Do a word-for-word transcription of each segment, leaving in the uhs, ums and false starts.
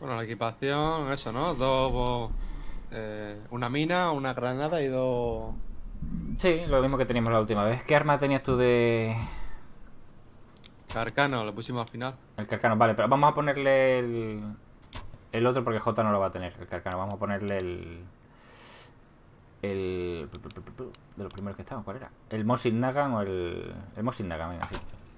Bueno, la equipación, eso, ¿no? Dos... eh, una mina, una granada y dos... Sí, lo mismo que teníamos la última vez. ¿Qué arma tenías tú de...? Carcano, lo pusimos al final. El carcano, vale, pero vamos a ponerle el... El otro porque J no lo va a tener, el carcano. Vamos a ponerle el... El... De los primeros que estaban, ¿cuál era? ¿El Mosin Nagant o el... El Mosin Nagant, venga, sí.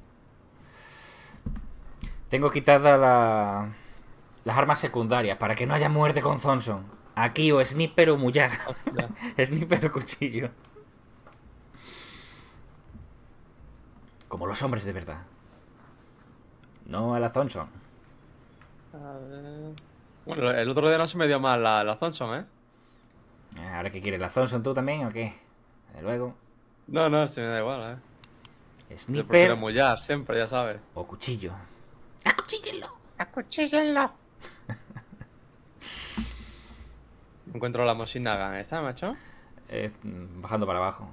Tengo quitada la... las armas secundarias para que no haya muerte con Thompson. Aquí o sniper o mullar. Hostia. Sniper o cuchillo. Como los hombres de verdad. No a la Thompson. A ver... Bueno, el otro día no se me dio mal la, la Thompson, ¿eh? ¿Ahora qué quieres? ¿La Thompson tú también o qué? De luego. No, no, se me da igual, ¿eh? Yo prefiero Sniper mullar siempre, ya sabes. o cuchillo. ¡Acuchíllenlo! Encuentro la Mosin-Nagant, ¿está, macho? Eh, bajando para abajo.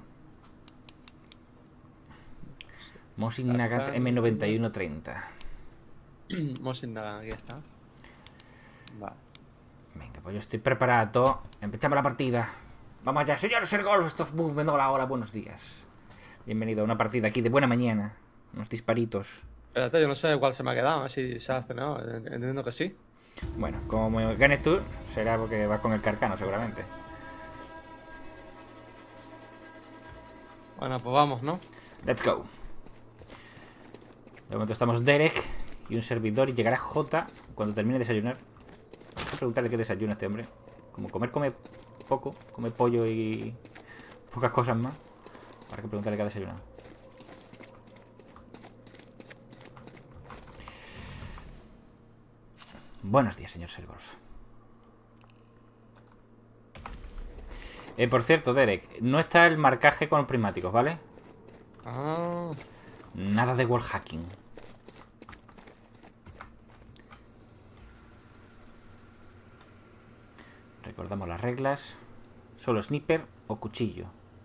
Mosin Nagant M noventa y Carcano... uno treinta. Mosin-Nagant, aquí está. Vale. Venga, pues yo estoy preparado. Empezamos la partida. Vamos allá, señor Sergolf. Esto es Movement. Hola, hola, buenos días. Bienvenido a una partida aquí de buena mañana. Unos disparitos. Espérate, yo no sé cuál se me ha quedado, a ver si se hace, ¿no? Entiendo que sí. Bueno, como me ganes tú, será porque vas con el carcano, seguramente. Bueno, pues vamos, ¿no? Let's go. De momento estamos Derek y un servidor y llegará J cuando termine de desayunar. Voy a preguntarle qué desayuna este hombre. Como comer come poco, come pollo y pocas cosas más. Habrá que preguntarle qué ha desayunado. Buenos días, señor Sergolf. Eh, por cierto, Derek, no está el marcaje con los prismáticos, ¿vale? Ah, Nada de wall hacking. Recordamos las reglas. Solo sniper o cuchillo.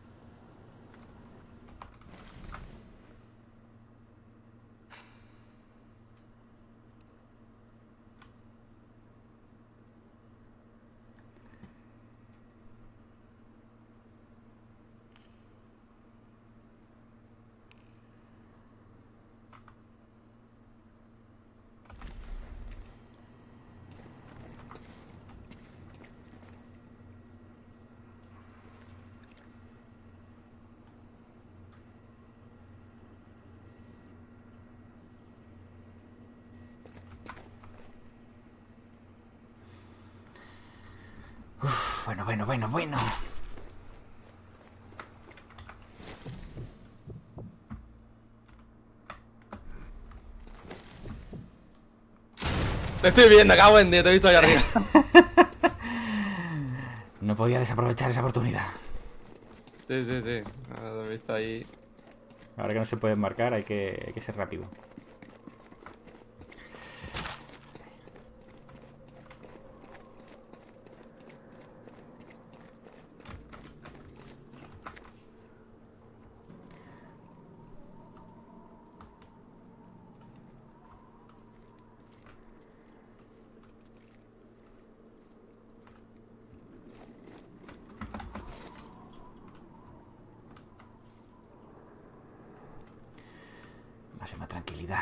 Uf, bueno, bueno, bueno, bueno. te estoy viendo, cago en diez, te he visto ahí arriba. No podía desaprovechar esa oportunidad. Sí, sí, sí. Ah, lo he visto ahí. Ahora que no se pueden marcar, hay que, hay que ser rápido. Más y más tranquilidad.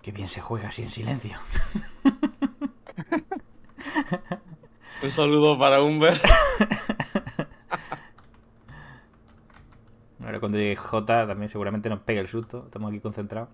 Qué bien se juega así en silencio. Un saludo para Humber. Ahora cuando llegue J también seguramente nos pegue el susto. Estamos aquí concentrados.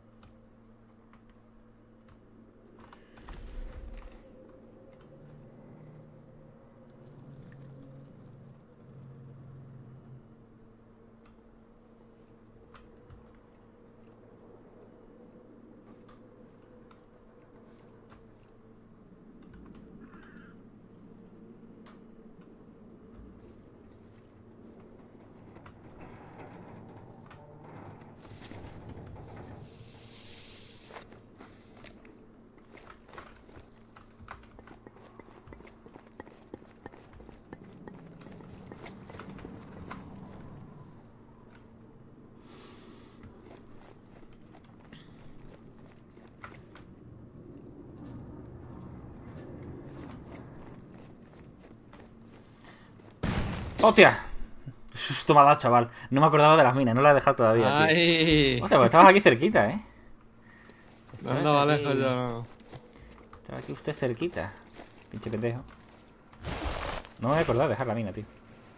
¡Hostia! Susto me ha dado, chaval. No me acordaba de las minas, no las he dejado todavía, tío. Ay. Hostia, pues estabas aquí cerquita, ¿eh? No Estabas andaba aquí... lejos yo, no. Estaba aquí usted cerquita. Pinche pendejo. No me voy a acordar de dejar la mina, tío.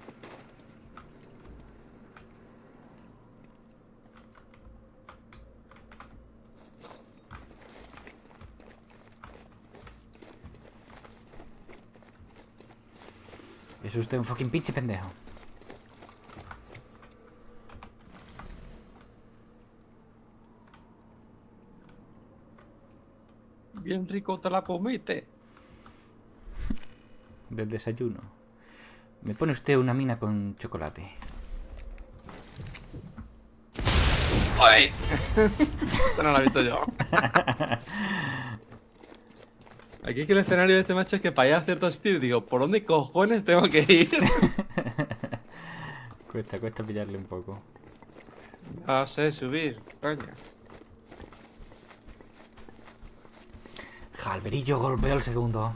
Es usted un fucking pinche pendejo. Bien rico te la comiste. Del desayuno. Me pone usted una mina con chocolate. ¡Ay! Esto no lo he visto yo. Aquí es que el escenario de este macho es que para ir a ciertos tiros digo, ¿por dónde cojones tengo que ir? Cuesta, cuesta pillarle un poco. No sé subir, coño. Jalberillo golpeó el segundo.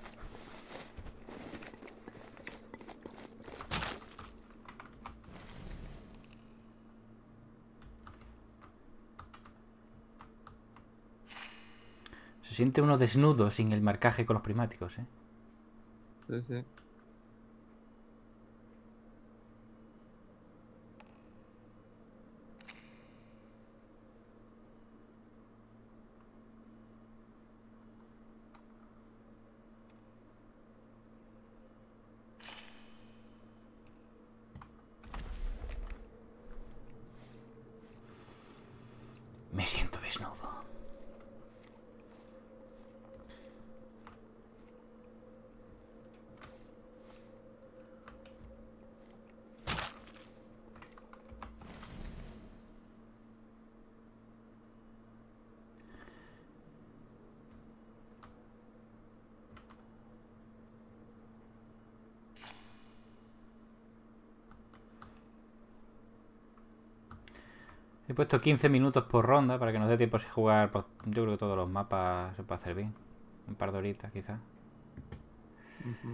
Se siente uno desnudo sin el marcaje con los prismáticos, ¿eh? Sí, sí. Me siento desnudo. He puesto quince minutos por ronda para que nos dé tiempo a jugar. Pues, yo creo que todos los mapas se puede hacer bien. Un par de horitas, quizás. Uh-huh.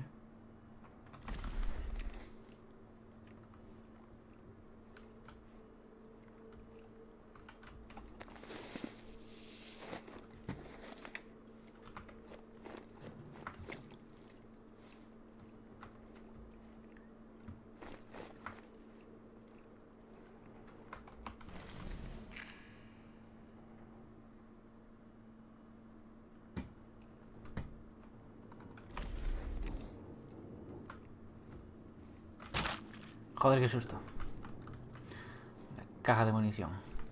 Joder, qué susto. La caja de munición.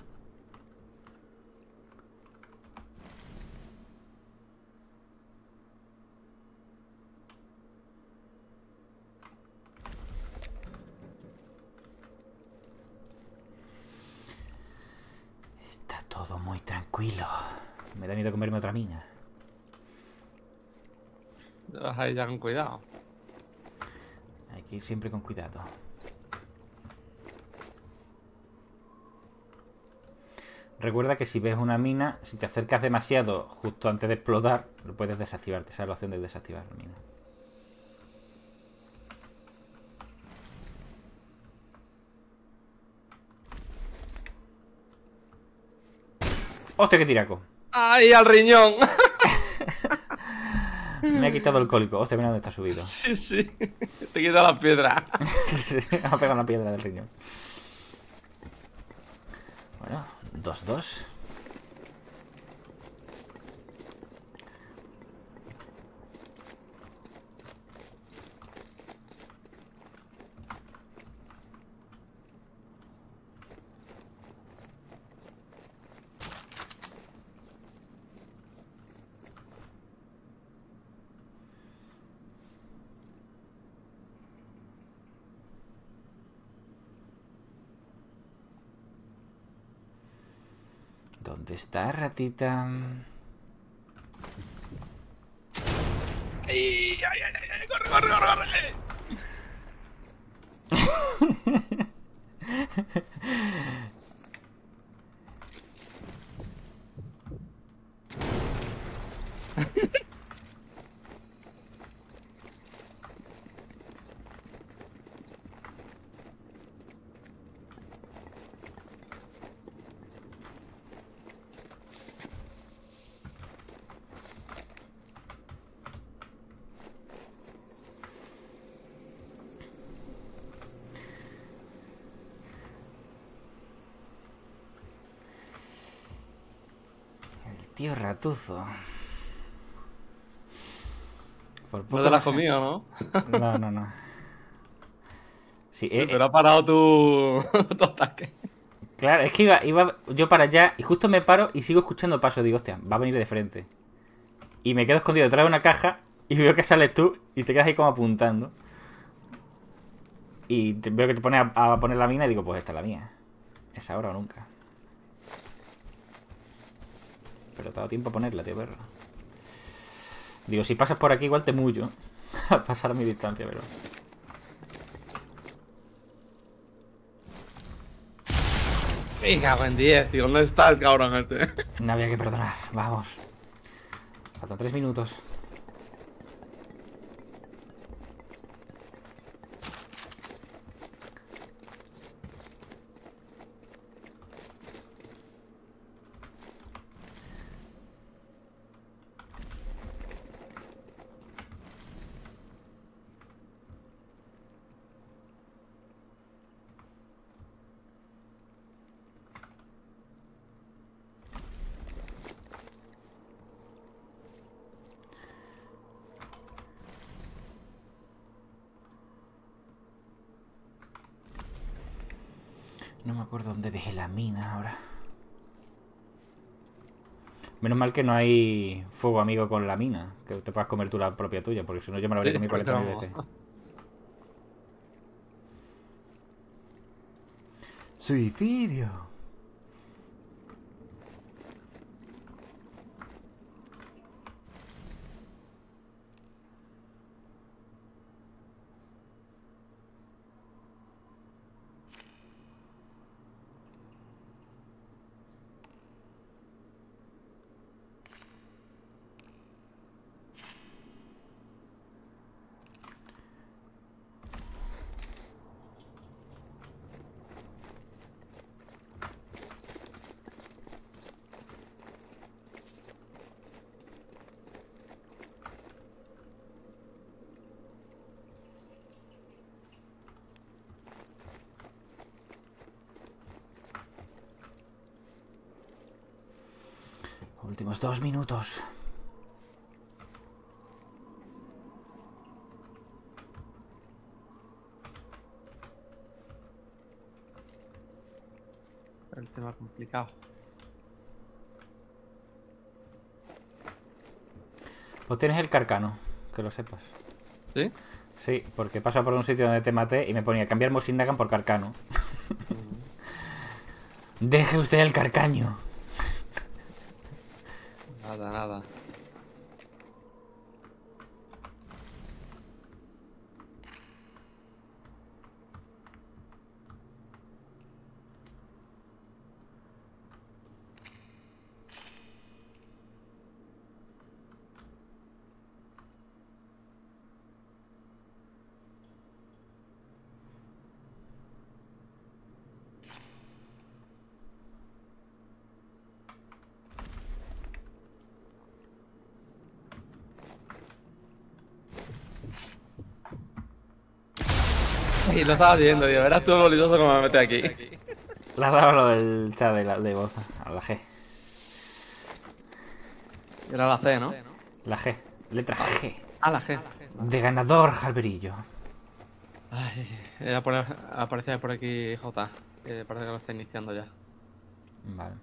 Está todo muy tranquilo. Me da miedo comerme otra mina. Vas a ir ya con cuidado. Hay que ir siempre con cuidado. Recuerda que si ves una mina, si te acercas demasiado justo antes de explotar, lo puedes desactivar. Te sale la opción de desactivar la mina. ¡Hostia, qué tiraco! ¡Ay, al riñón! Me ha quitado el cólico. Hostia, mira dónde está subido. Sí, sí. Te quita la piedra. Me ha pegado una piedra del riñón. Bueno, dos dos. ¿Dónde está, ratita? ¡Ay, ay, ay, ay! ¡Corre, corre, corre, corre! El tío ratuzo. Por poco No te la has se- comido, ¿no? No, no, no. Sí, eh, Pero ha parado tu, tu ataque. claro, es que iba, iba yo para allá y justo me paro y sigo escuchando pasos. Digo, hostia, va a venir de frente. Y me quedo escondido detrás de una caja y veo que sales tú y te quedas ahí como apuntando. Y te- veo que te pones a, a poner la mina y digo, pues esta es la mía. Es ahora o nunca. Pero te ha dado tiempo a ponerla, tío perro. Digo, si pasas por aquí igual te mullo. A pasar a mi distancia, pero... Venga, buen diez, tío. ¿Dónde está el cabrón este? No había que perdonar. Vamos. Faltan tres minutos. No me acuerdo dónde dejé la mina ahora. Menos mal que no hay fuego amigo con la mina. Que te puedas comer tú la propia tuya, porque si no yo me la habría Sí, comido porque cuarenta mil no. veces. Suicidio. Últimos dos minutos. El tema complicado. Pues tienes el carcano, que lo sepas. ¿Sí? Sí, porque pasa por un sitio donde te maté y me ponía cambiar Mosin Nagant por carcano. Deje usted el carcaño. Nada, nada. Sí, lo estaba viendo, tío. Verás tú lo bolitoso como me mete aquí. Le has dado lo del chat de, la, de voz a la G. Era la C, ¿no? La G. Letra G. Ah, la G. De ganador, Jalverillo. Ay, eh, apare- aparece por aquí J. Que parece que lo está iniciando ya. Vale.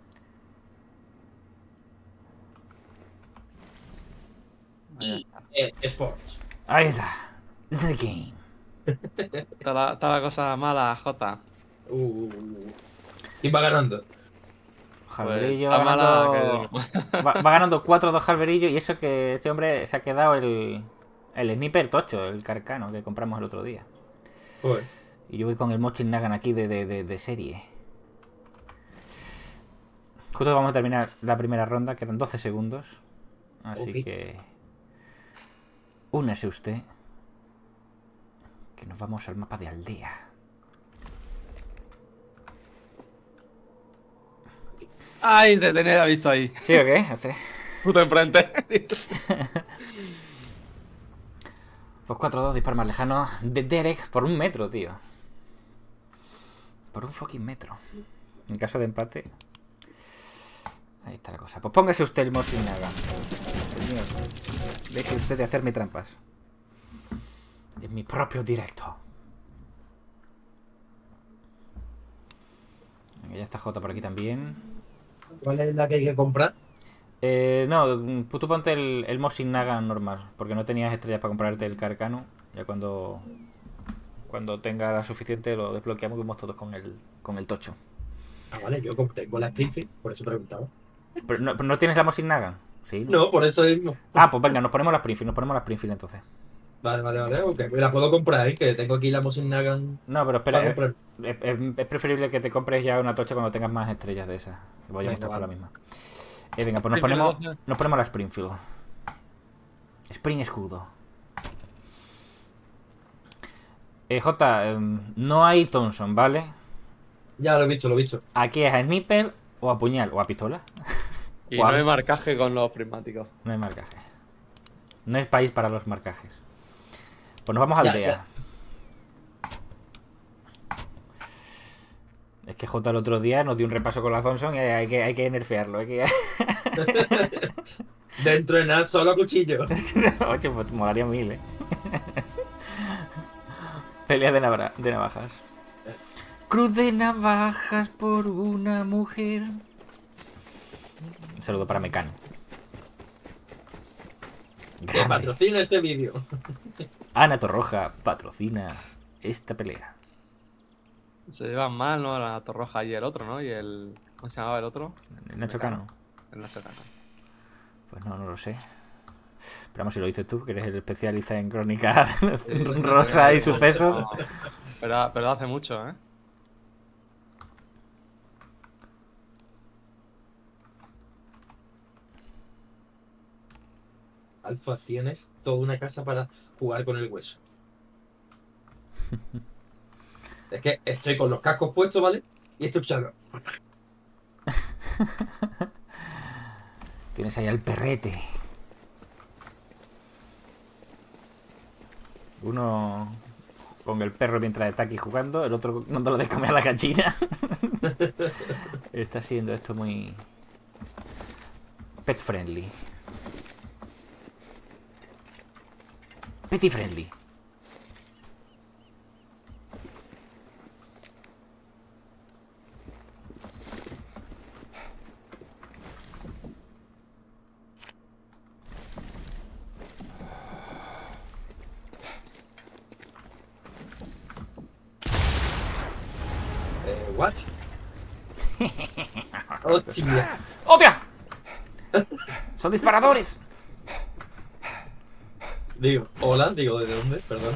Ahí Eh, Sports. Ahí está. The game. está. La, está la cosa mala, J. Uh, uh, uh. ¿Quién va ganando? Jalverillo Pues, va está mala ganando... que- va, va ganando cuatro dos Jalverillo. Y eso que este hombre se ha quedado el... El sniper tocho, el carcano que compramos el otro día. Joder. Y yo voy con el Mochin Nagan aquí de, de, de, de serie. Justo vamos a terminar la primera ronda, quedan doce segundos. Así Ok. que... Únese usted. Que nos vamos al mapa de aldea. Ay, de tener visto ahí. ¿Sí o qué? Este. Puto enfrente. Pues cuatro dos, disparo más lejano de Derek por un metro, tío. Por un fucking metro. En caso de empate... Ahí está la cosa. Pues póngase usted el Mochin Nagan. Señor, deje usted de hacerme trampas. En mi propio directo. Venga, ya está J por aquí también. ¿Cuál es la que hay que comprar? Eh, no, pues tú ponte el, el Mochin Nagan normal. Porque no tenías estrellas para comprarte el Carcano. Ya cuando... Cuando tenga la suficiente lo desbloqueamos y vamos todos con el, con el tocho. Ah, vale, yo como tengo la Springfield, por eso preguntaba. ¿Pero no, pero no tienes la Mochin Nagan? Sí, ¿no? No, por eso mismo. Ah, pues venga, nos ponemos las Springfield, nos ponemos las Springfield entonces. Vale, vale, vale. Ok, la puedo comprar, ¿eh? Que tengo aquí la Mochin Nagan. No, pero espera, para es, comprar. es- es preferible que te compres ya una tocha cuando tengas más estrellas de esas. Que vayamos Venga, todos con la vale. misma. Eh, venga, pues nos Springfield ponemos, doce. nos ponemos la Springfield. Spring escudo. Eh, J, em, no hay Thompson, ¿vale? Ya lo he visto, lo he visto. Aquí es a sniper o a puñal o a pistola. Y Guau. no hay marcaje con los prismáticos. No hay marcaje. No es país para los marcajes. Pues nos vamos a Ya, aldea. ya. Es que J el otro día nos dio un repaso con la Thompson y hay que, hay que nerfearlo. Hay que... Dentro de nada, solo cuchillo. Oye, pues molaría mil, eh. Pelea de, navra- de navajas. Cruz de navajas por una mujer. Un saludo para Mecano. Que Grande. patrocina este vídeo. Ana Torroja patrocina esta pelea. Se llevan mal, ¿no? La Torroja y el otro, ¿no? Y el... ¿Cómo se llamaba el otro? Nacho Cano. El Nacho Cano. Pues no, no lo sé. Pero vamos, si lo dices tú, que eres el especialista en crónica Sí, rosa y pero- sucesos. no, Pero, pero hace mucho, ¿eh? Alfa, tienes toda una casa para jugar con el hueso. Es que estoy con los cascos puestos, ¿vale? Y estoy escuchando. Tienes ahí al perrete. Uno con el perro mientras está aquí jugando, el otro dándolo de comer a la gallina. Está siendo esto muy pet friendly. Petty friendly. Eh, ¿what? Hostia. ¡Hostia! ¡Son disparadores! Digo, hola, digo, ¿de dónde? Perdón.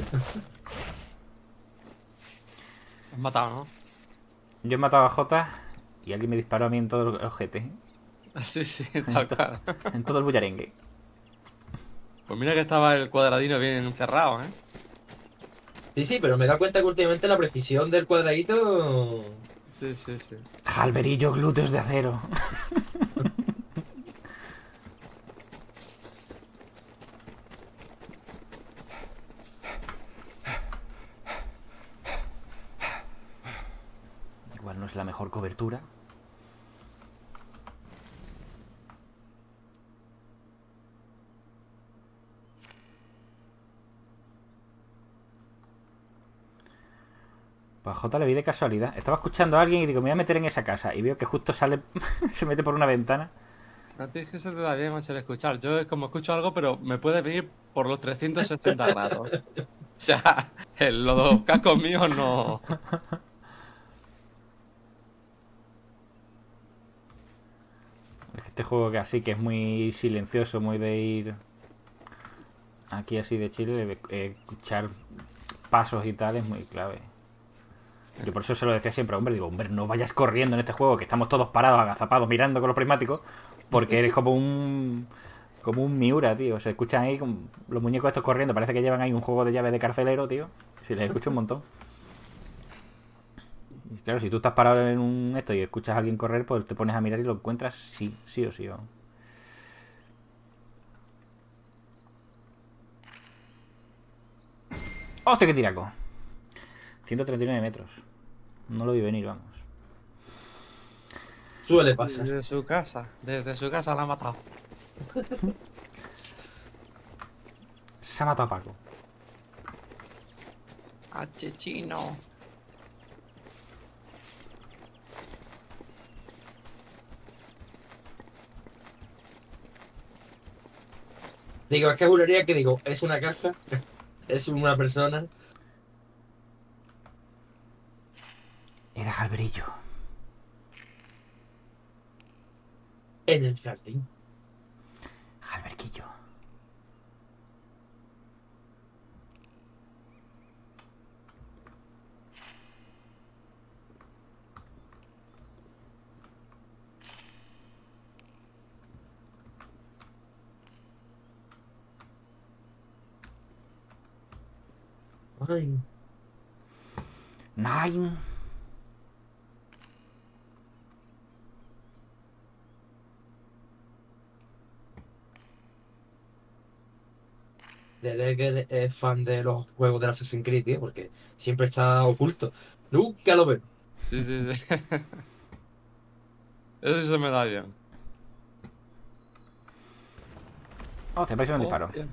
Has matado, ¿no? Yo he matado a Jota y alguien me disparó a mí en todo el ojete. Sí, sí, tal cual. En todo el bullarengue. Pues mira que estaba el cuadradino bien encerrado, ¿eh? Sí, sí, pero me he dado cuenta que últimamente la precisión del cuadradito. Sí, sí, sí. Jalverillo, glúteos de acero. es la mejor cobertura. Pues a Jota le vi de casualidad. Estaba escuchando a alguien y digo, me voy a meter en esa casa. Y veo que justo sale, se mete por una ventana. A ti es que se te da bien, macho, el escuchar. Yo es como escucho algo, pero me puede venir por los trescientos sesenta grados. O sea, el- los cascos míos no... Es que este juego que así, que es muy silencioso, muy de ir aquí así de Chile, eh, escuchar pasos y tal es muy clave. Yo por eso se lo decía siempre, hombre, digo, hombre, no vayas corriendo en este juego, que estamos todos parados, agazapados, mirando con los prismáticos, porque eres como un... como un Miura, tío. Se escuchan ahí como los muñecos estos corriendo, parece que llevan ahí un juego de llave de carcelero, tío. Si les escucho un montón. Y claro, si tú estás parado en un esto y escuchas a alguien correr, pues te pones a mirar y lo encuentras sí, sí o sí. O... ¡Hostia, qué tiraco! ciento treinta y nueve metros. No lo vi venir, vamos. Suele pasar. Desde su casa, desde su casa la ha matado. Se ha matado a Paco. H chino. Digo, es que juraría que digo, es una caja, es una persona. Era Jalberillo. En el jardín. Jalberquillo. Ay. Nine. Delegue es fan de los juegos del Assassin's Creed, tío, porque siempre está oculto. Nunca lo veo. Sí, sí, sí. Eso sí se me da bien. Oh, se parece un disparo. Hostia.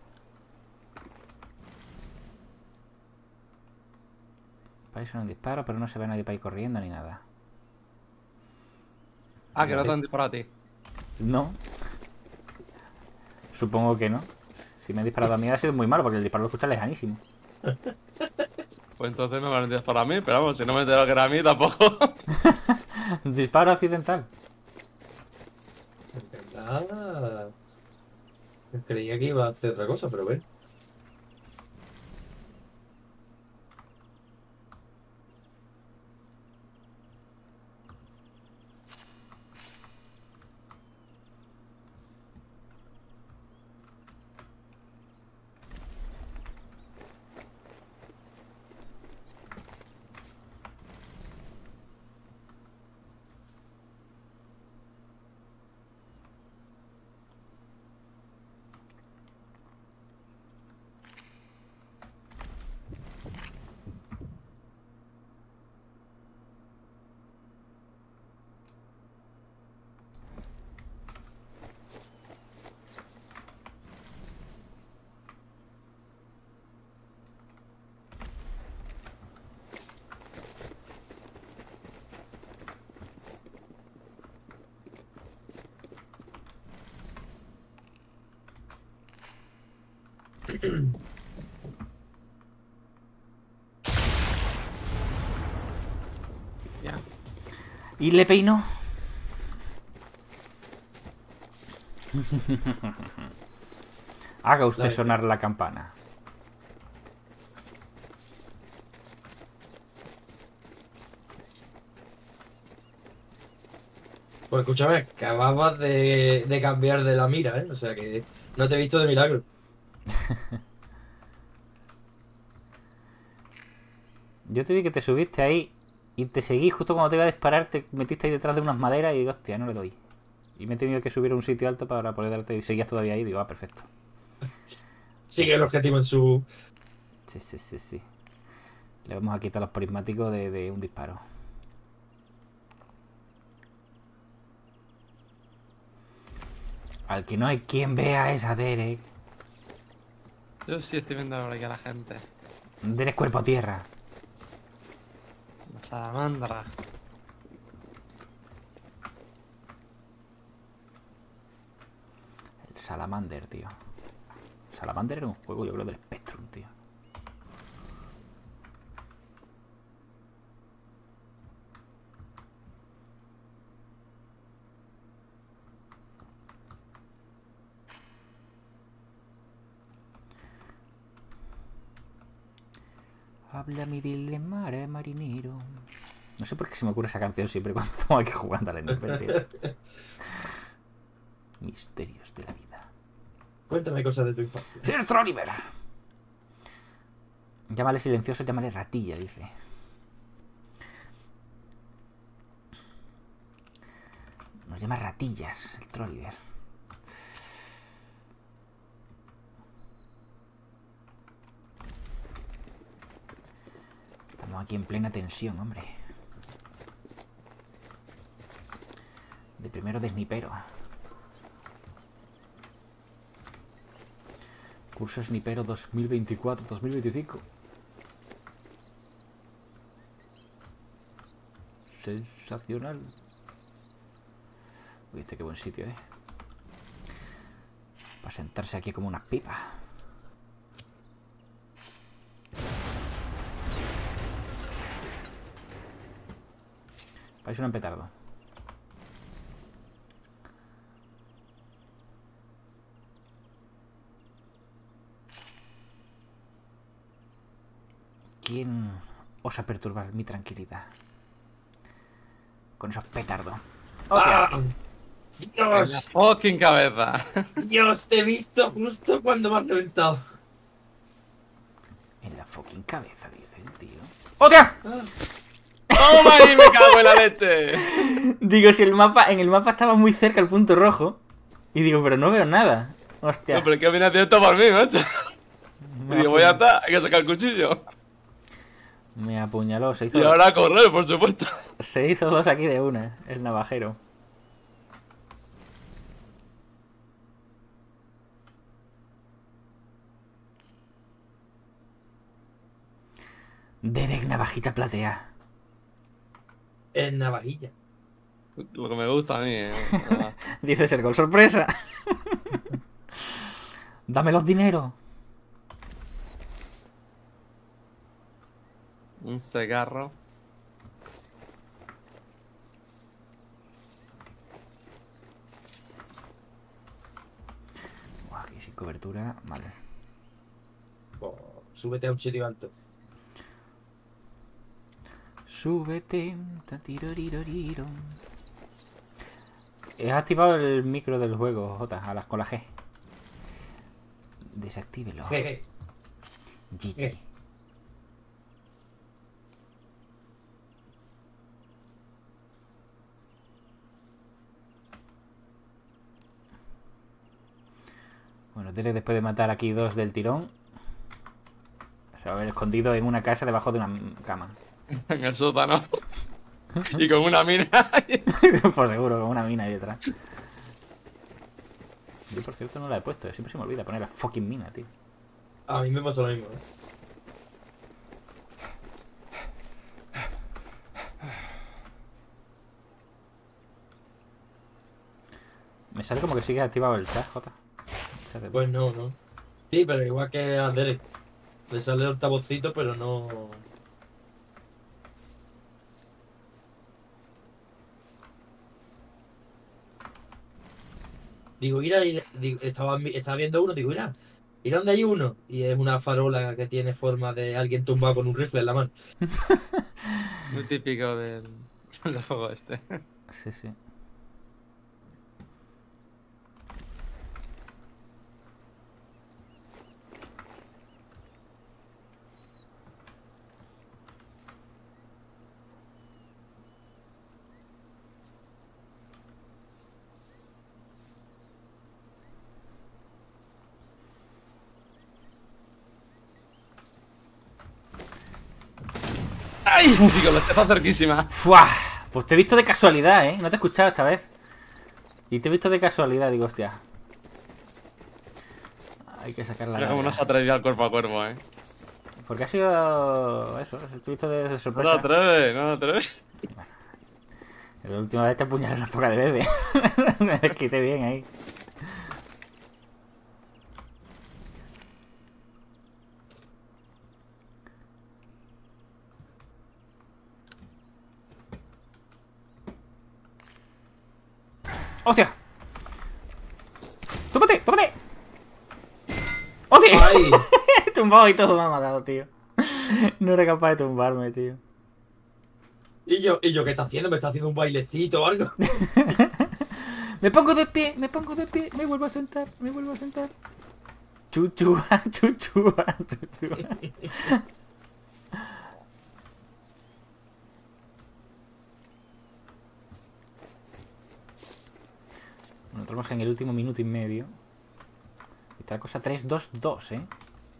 Parece un disparo, pero no se ve nadie para ir corriendo ni nada. Ah, que no te han disparado a ti. No. Supongo que no. Si me han disparado a mí ha sido muy malo, porque el disparo lo escucha lejanísimo. Pues entonces me van a disparar a mí, pero vamos, si no me entero que era a mí tampoco. Disparo accidental. Ah, creía que iba a hacer otra cosa, pero bueno. Ya. ¿Y le peinó? Haga usted La- sonar la campana. Pues escúchame, acababas de, de cambiar de la mira, ¿eh? O sea que no te he visto de milagro. Yo te vi que te subiste ahí y te seguí justo cuando te iba a disparar, te metiste ahí detrás de unas maderas y digo, hostia, no le doy. Y me he tenido que subir a un sitio alto para poder darte y seguías todavía ahí y digo, ah, perfecto. Sigue el objetivo en su... Sí, sí, sí, sí. Le vamos a quitar los prismáticos de, de un disparo. Al que no hay quien vea es a Derek. Yo sí estoy viendo ahora aquí a la gente. Derek cuerpo a tierra. La salamandra. El Salamander, tío. Salamander era un juego, yo creo, del Spectrum, tío. Habla mi dile mare marinero. No sé por qué se me ocurre esa canción siempre cuando estamos aquí jugando a la Netflix, tío. Misterios de la vida. Cuéntame cosas de tu infancia. ¡Señor Trolliver! Llámale silencioso, llámale ratilla, dice. Nos llama ratillas, el Trolliver. Estamos aquí en plena tensión, hombre. De primero de snipero. Curso snipero dos mil veinticuatro dos mil veinticinco. Sensacional. Uy, este qué buen sitio, eh. Para sentarse aquí como unas pipas. Parece un petardo. ¿Quién osa perturbar mi tranquilidad? Con esos petardos. ¡Ah! En la ¡Dios! fucking cabeza. ¡Dios! Te he visto justo cuando me has reventado. En la fucking cabeza, dice el tío. ¡Hostia! ¡Toma ahí, me cago en la leche! Digo, si el mapa, en el mapa estaba muy cerca el punto rojo. Y digo, pero no veo nada. Hostia. No, pero es que viene haciendo esto por mí, macho. Y digo, voy a estar, hay que sacar el cuchillo. Me apuñaló, se hizo, Y ahora a correr, por supuesto. se hizo dos aquí de una, el navajero. Derek navajita platea. En navajilla. Lo que me gusta a mí, eh. Dice ser gol sorpresa. Dame los dineros. Un cigarro. Buah, aquí sin cobertura, vale. Oh, súbete a un sitio alto. Súbete. Tatiroriroriro. He activado el micro del juego, J, a las con la G. Desactívelo. Jeje. G G. ¿Qué? Bueno, Derek, después de matar aquí dos del tirón, se va a haber escondido en una casa debajo de una cama. En el sótano. Y con una mina. Por seguro, con una mina ahí detrás. Yo, por cierto, no la he puesto. Siempre se me olvida poner la fucking mina, tío. A mí me pasó lo mismo, ¿eh? Me sale como que sigue activado el chat, J. Chat. Pues no, no. Sí, pero igual que a Derek. Le sale el altavocito, pero no. Digo, mira, ir- digo, estaba, mi- estaba viendo uno, digo, mira, mira dónde hay uno. Y es una farola que tiene forma de alguien tumbado con un rifle en la mano. Muy típico del, del juego este. Sí, sí. ¡Ay! Chico, la está cerquísima. ¡Fua! Pues te he visto de casualidad, ¿eh? No te he escuchado esta vez. Y te he visto de casualidad, digo, hostia. Hay que sacar la Mira cómo no se larga. atrevió al cuerpo a cuerpo, eh. Porque ha sido eso, el visto de, de No te sorpresa. atreves, no te atreves. La última vez te apuñalé una poca de bebé. Me quité bien ahí. ¡Hostia! ¡Tómate! ¡Tómate! ¡Hostia! ¡Ay! He tumbado y todo me ha matado, tío. No era capaz de tumbarme, tío. ¿Y yo, ¿Y yo qué está haciendo? ¿Me está haciendo un bailecito o algo? Me pongo de pie, me pongo de pie, me vuelvo a sentar, me vuelvo a sentar. Chuchua, chuchua, chuchua. Bueno, entramos en el último minuto y medio. Y está la cosa tres dos dos, ¿eh?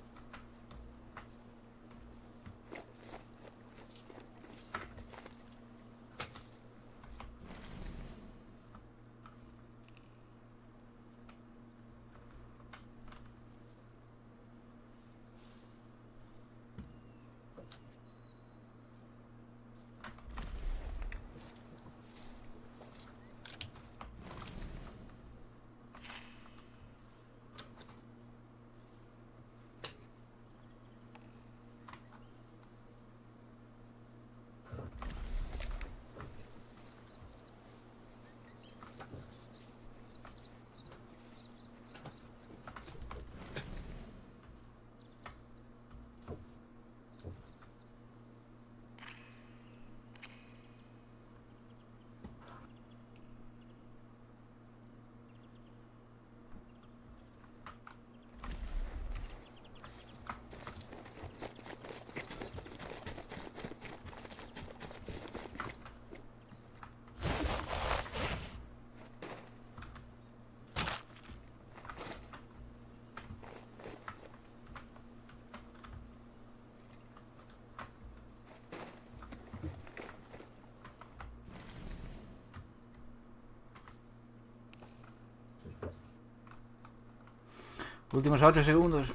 Últimos ocho segundos.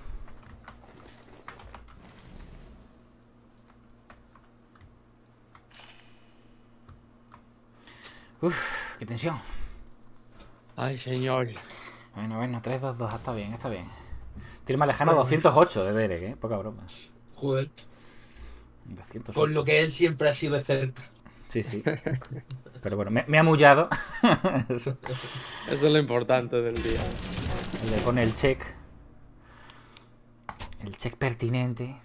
Uf, qué tensión. Ay, señor. Bueno, bueno, tres dos dos, está bien, está bien. Tiene más lejano doscientos ocho de Derek, ¿eh? Poca broma. Joder. doscientos ocho. Con lo que él siempre ha sido de cerca. Sí, sí. Pero bueno, me, me ha mullado. Eso es lo importante del día. Le pone el check. El check pertinente.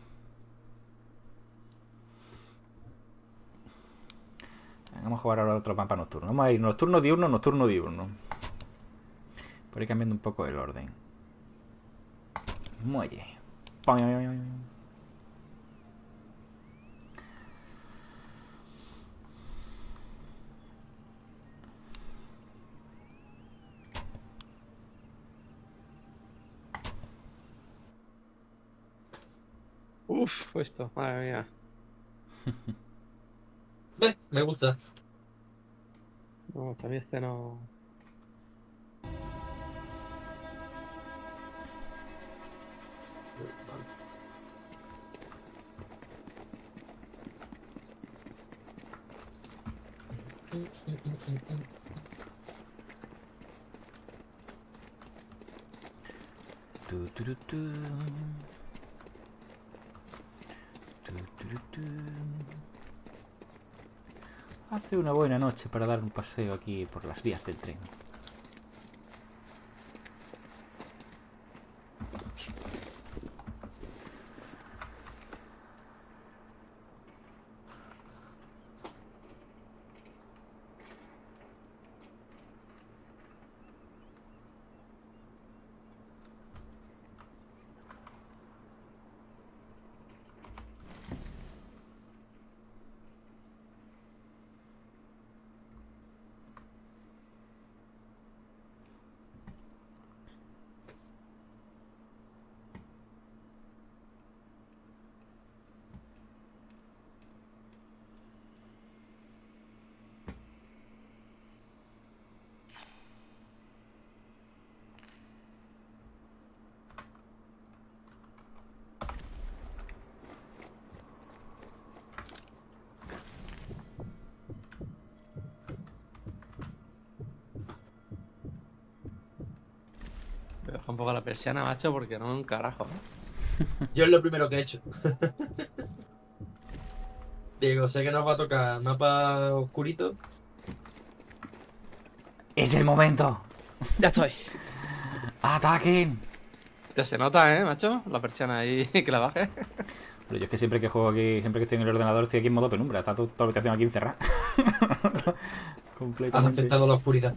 Vamos a jugar ahora otro mapa nocturno. Vamos a ir nocturno, diurno, nocturno, diurno. Por ir cambiando un poco el orden. Muelle. Uf, esto, madre mía. Ve, me gusta. No, también este no. Tu, tu, tu, tu. Tu, tu, tu, tu. Hace una buena noche para dar un paseo aquí por las vías del tren. poco la persiana, macho, porque no un carajo. ¿eh? Yo es lo primero que he hecho. Digo, sé que nos va a tocar mapa oscurito. ¡Es el momento! Ya estoy. ¡Ataquen! Ya se nota, ¿eh, macho? La persiana ahí, que la baje. Pero yo es que siempre que juego aquí, siempre que estoy en el ordenador, estoy aquí en modo penumbra. Está todo- toda la habitación aquí encerrada. Has Completamente. aceptado la oscuridad.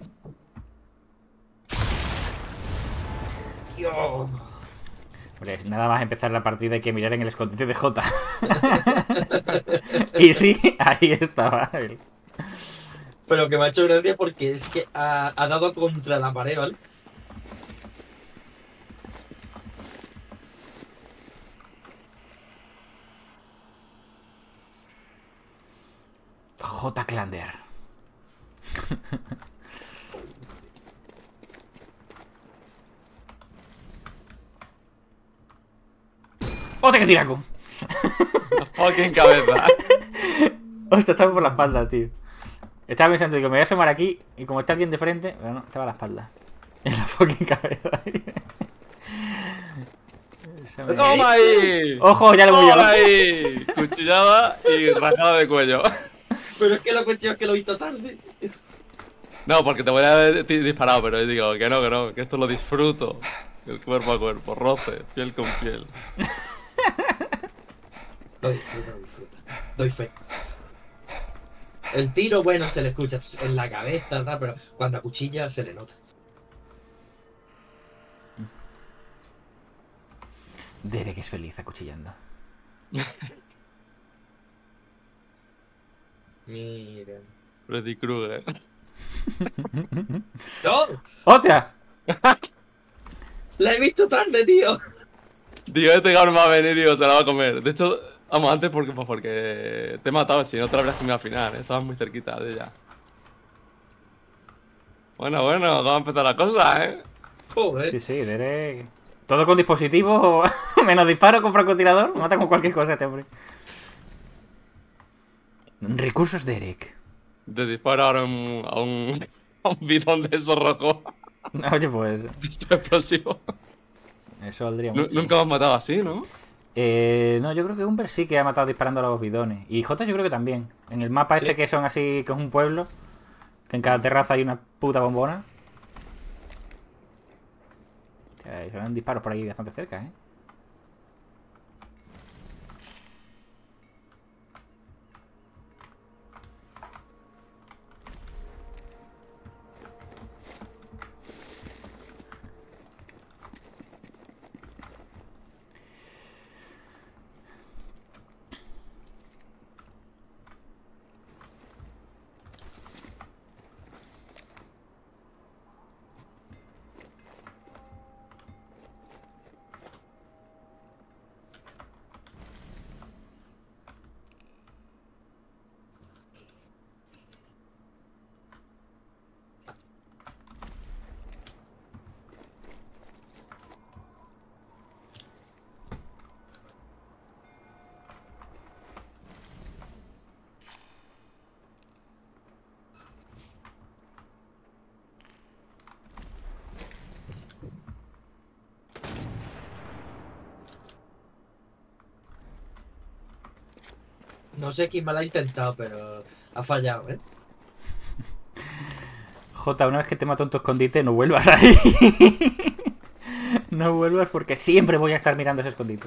Dios. Hombre, nada más empezar la partida hay que mirar en el escondite de Jota. Y sí, ahí estaba él. Pero que me ha hecho gracia porque es que ha, ha dado contra la pared, ¿vale? J. Clander. ¡Hostia, que tiraco! Fucking cabeza. Hostia, estaba por la espalda, tío. Estaba pensando, digo, me voy a asomar aquí y como está alguien de frente, pero no, estaba a la espalda. En la fucking cabeza. Esa me- ¡Toma ahí! ¡Ojo, ya lo voy ¡Toma yo! ahí! Cuchillada y rajada de cuello. Pero es que la cuestión es que lo he visto tarde. No, porque te voy a haber ti- disparado, pero digo que no, que no, que esto lo disfruto. El cuerpo a cuerpo, roce, piel con piel. Lo disfruta, lo disfruta. Doy fe. El tiro, bueno, se le escucha en la cabeza, tal, pero cuando acuchilla se le nota. Derek es feliz acuchillando. Mira. Freddy Krueger. ¡No! ¡Hostia! ¡La he visto tarde, tío! Digo, este cabrón va a venir y digo, se la va a comer. De hecho, vamos, antes porque, pues porque te he matado, si no te la habrías comido al final, ¿eh? Estabas muy cerquita de ella. Bueno, bueno, vamos a empezar la cosa, ¿eh? Joder. Sí, sí, Derek. Todo con dispositivo, menos disparo con francotirador. Mata con cualquier cosa este hombre. Recursos Derek. Te disparo ahora a un, a un, a un bidón de esos rojos. Oye, pues. Esto es explosivo. Eso valdría Nu- mucho. Nunca me has matado así, ¿no? Eh, no, yo creo que Umber sí que ha matado disparando a los bidones. Y J yo creo que también. En el mapa Sí. este que son así, que es un pueblo, que en cada terraza hay una puta bombona. Hostia, son disparos por ahí bastante cerca, ¿eh? No sé quién me la ha intentado, pero ha fallado, ¿eh? J, una vez que te mato en tu escondite, no vuelvas ahí. No vuelvas porque siempre voy a estar mirando ese escondite.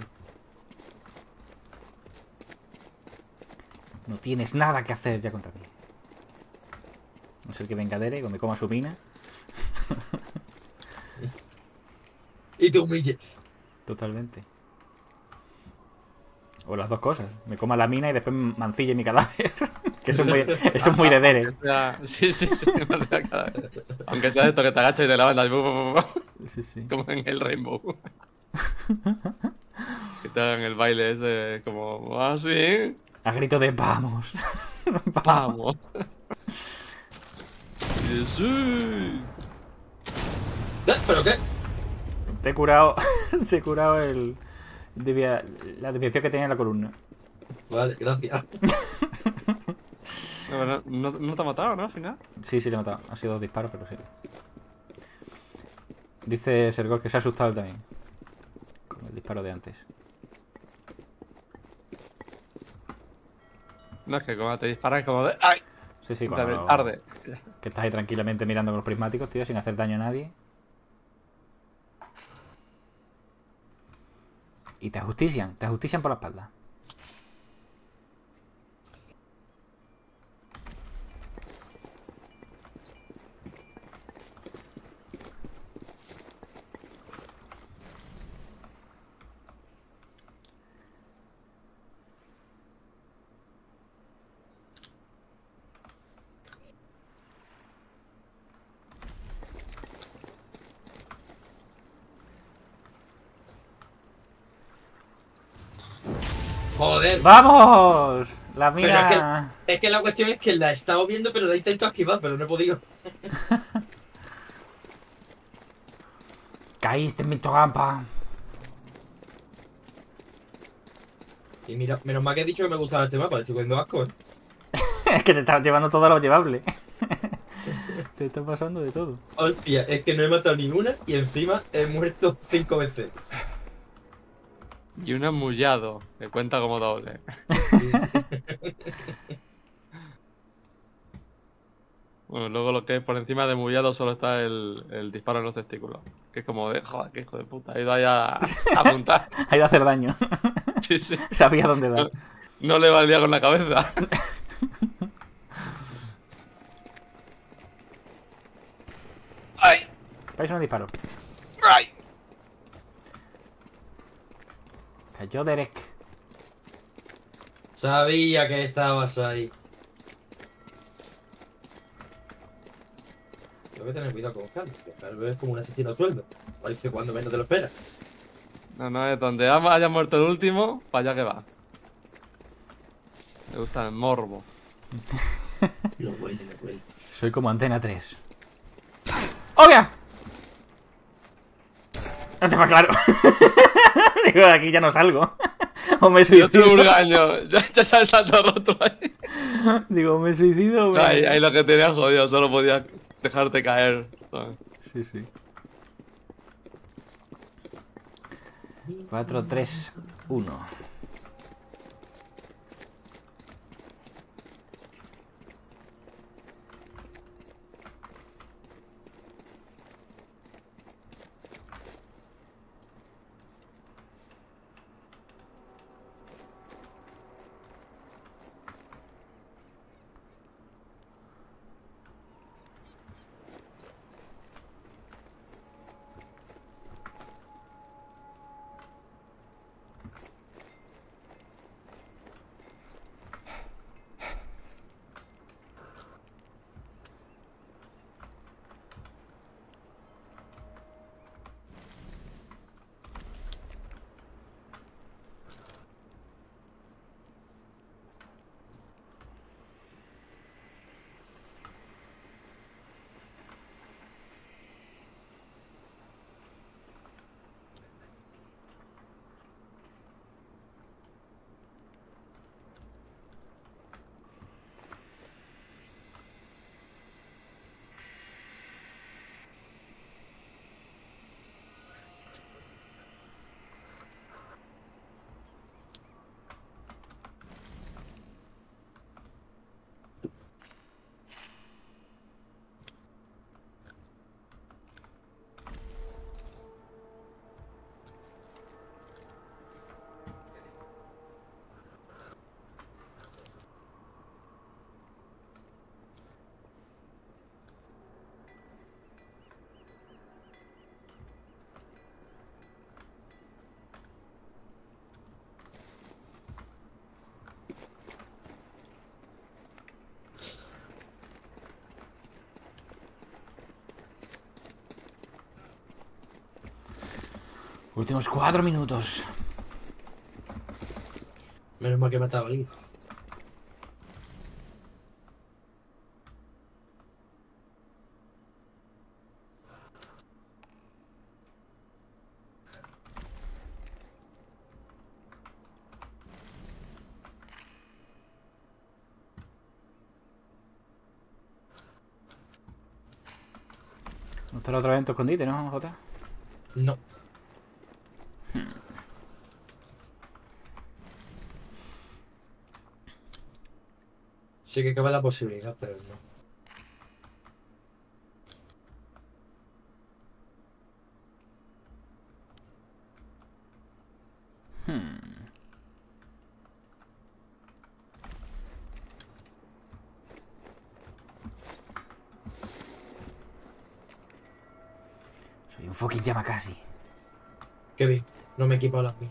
No tienes nada que hacer ya contra mí. No sé que venga Derek o me coma su mina. Y te humille. Totalmente. O las dos cosas. Me coma la mina y después mancille mi cadáver. Que eso es muy, eso es muy de Derek. O sea, sí, sí, sí. cada vez. Aunque sea esto que te agachas y te levantas. bu, bu, bu, bu, Sí, sí. Como en el Rainbow. Que te hagan el baile ese como... Ah, sí. A grito de vamos. Vamos. Vamos. Sí, sí. ¿Eh? ¿Pero qué? Te he curado. Se he curado el. desvia- la desviación que tenía en la columna. Vale, gracias. No, no, no, no te ha matado, ¿no? Al final. Sí, sí, le he matado. Ha sido dos disparos, pero sí. Dice Sergor que se ha asustado él también. Con el disparo de antes. No, es que como te disparan como de... ¡Ay! Sí, sí, De cuando... tarde. Que estás ahí tranquilamente mirando con los prismáticos, tío, sin hacer daño a nadie. Y te ajustician, te ajustician por la espalda. Joder. ¡Vamos! La Pero mina... es que, es que la cuestión es que la he estado viendo, pero la intento esquivar, pero no he podido. Caíste en mi trampa. Y mira, menos mal que he dicho que me gustaba este mapa, le estoy cogiendo asco, ¿eh? Es que te estás llevando todo lo llevable. Te está pasando de todo. Hostia, es que no he matado ninguna y encima he muerto cinco veces. Y un amullado, que cuenta como doble. Bueno, luego lo que es por encima de mullado solo está el, el disparo en los testículos. Que es como de, joder, qué hijo de puta. Ha ido ahí a, a apuntar. Ha ido a hacer daño. Sí, sí. Sabía dónde dar. No, no le valía con la cabeza. ¡Ay! Vais un disparo. ¡Ay! Cayó Derek. Sabía que estabas ahí. Tengo que tener cuidado con Carlos, que Carlos es como un asesino a sueldo. Parece cuando menos te lo esperas. No, no, es donde ama haya muerto el último, para allá que va. Me gusta el morbo. Lo huele, lo huele. Soy como Antena tres. ¡Obvia! No te va claro. Digo, de aquí ya no salgo. O me Yo te suicido. un engaño. Ya, ya se ha salto roto ahí. Digo, me suicido. Me... Ahí, ahí lo que tenías jodido, solo podías dejarte caer. ¿Sabes? Sí, sí. cuatro, tres, uno. Últimos cuatro minutos. Menos mal que he matado a alguien. ¿No está el otro evento escondite, no, Jota? No. Hmm. Sí que cabe la posibilidad, pero no. Hmm. Soy un fucking Yamakasi. Qué bien. No me he equipado las mías.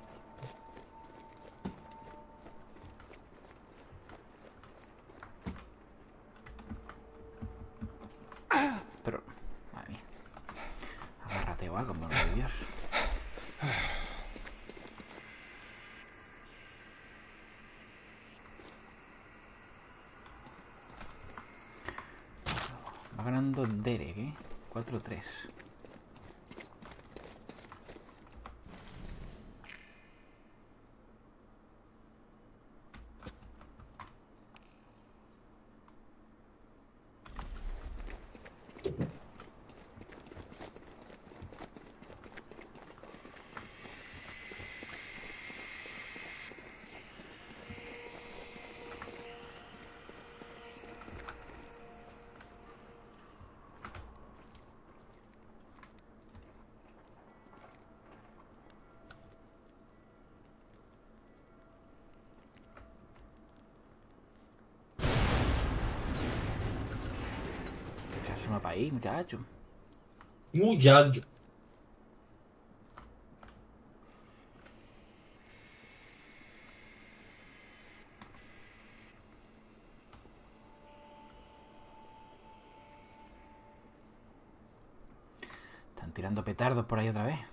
Pero, madre mía. Agárrate o algo, por amor de Dios. Va ganando Derek, ¿eh? cuatro tres. ¿Qué hace una país, muchacho? Muchacho. Están tirando petardos por ahí otra vez.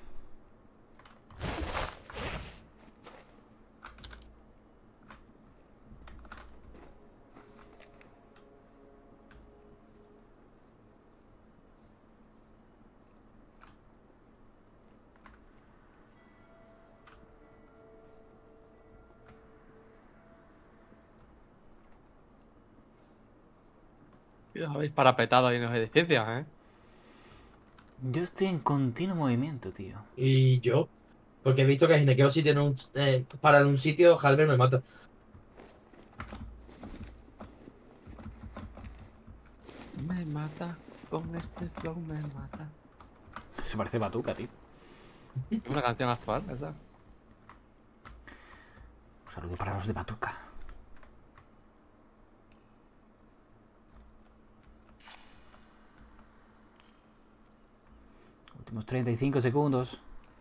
Y los habéis parapetado ahí en los edificios, ¿eh? Yo estoy en continuo movimiento, tío. Y yo. Porque he visto que si me quedo sitio en un, eh, para en un sitio, Halber me mata. Me mata, con este flow me mata. Se parece Batuca, tío. Es una canción actual, ¿verdad? Un saludo para los de Batuca. Últimos treinta y cinco segundos.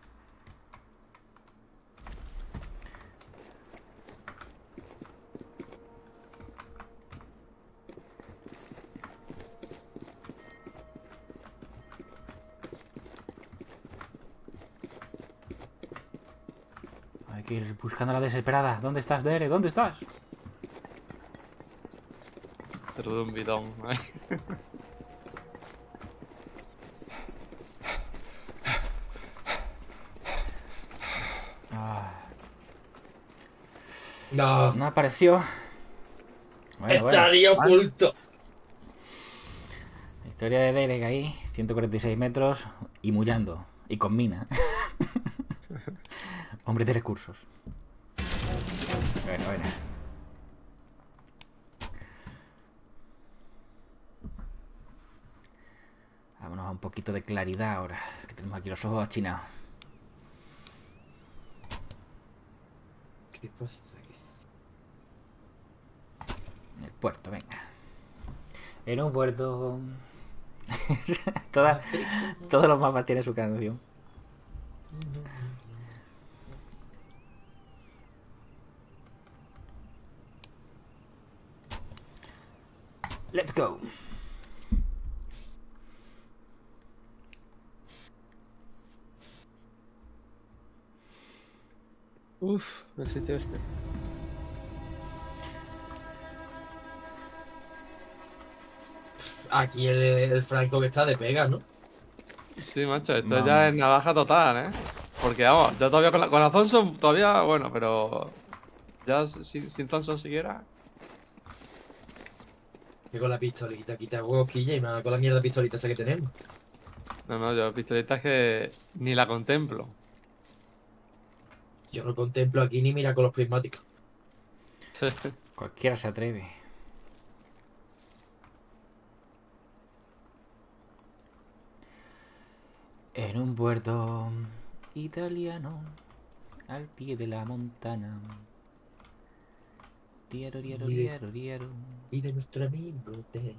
Hay que ir buscando a la desesperada. ¿Dónde estás, Dere? ¿Dónde estás? Pero de un bidón, ¿eh? Ah, No. no apareció. Bueno, bueno. Estaría oculto. La historia de Derek ahí. ciento cuarenta y seis metros y mullando. Y con mina. Hombre de recursos. Bueno, bueno. Vámonos a un poquito de claridad ahora. Que tenemos aquí los ojos achinados. ¿Qué pasa aquí? En el puerto, venga. En un puerto. Toda, todos los mapas tienen su canción. Let's go. Uf, el sitio este. Aquí el, el Franco que está de pega, ¿no? Sí, macho, esto Vamos. ya es navaja total, ¿eh? Porque vamos, yo todavía con, la, con la Thompson todavía, bueno, pero ya sin, sin Thompson siquiera. Que con la pistolita, quita huevos quilla y nada con la mierda pistolita esa que tenemos. No, no, yo pistolita es que ni la contemplo. Yo no contemplo aquí ni mira con los prismáticos. Cualquiera se atreve. En un puerto italiano, al pie de la montana. Diero, diero, diero, diero. Y de nuestro amigo Tere.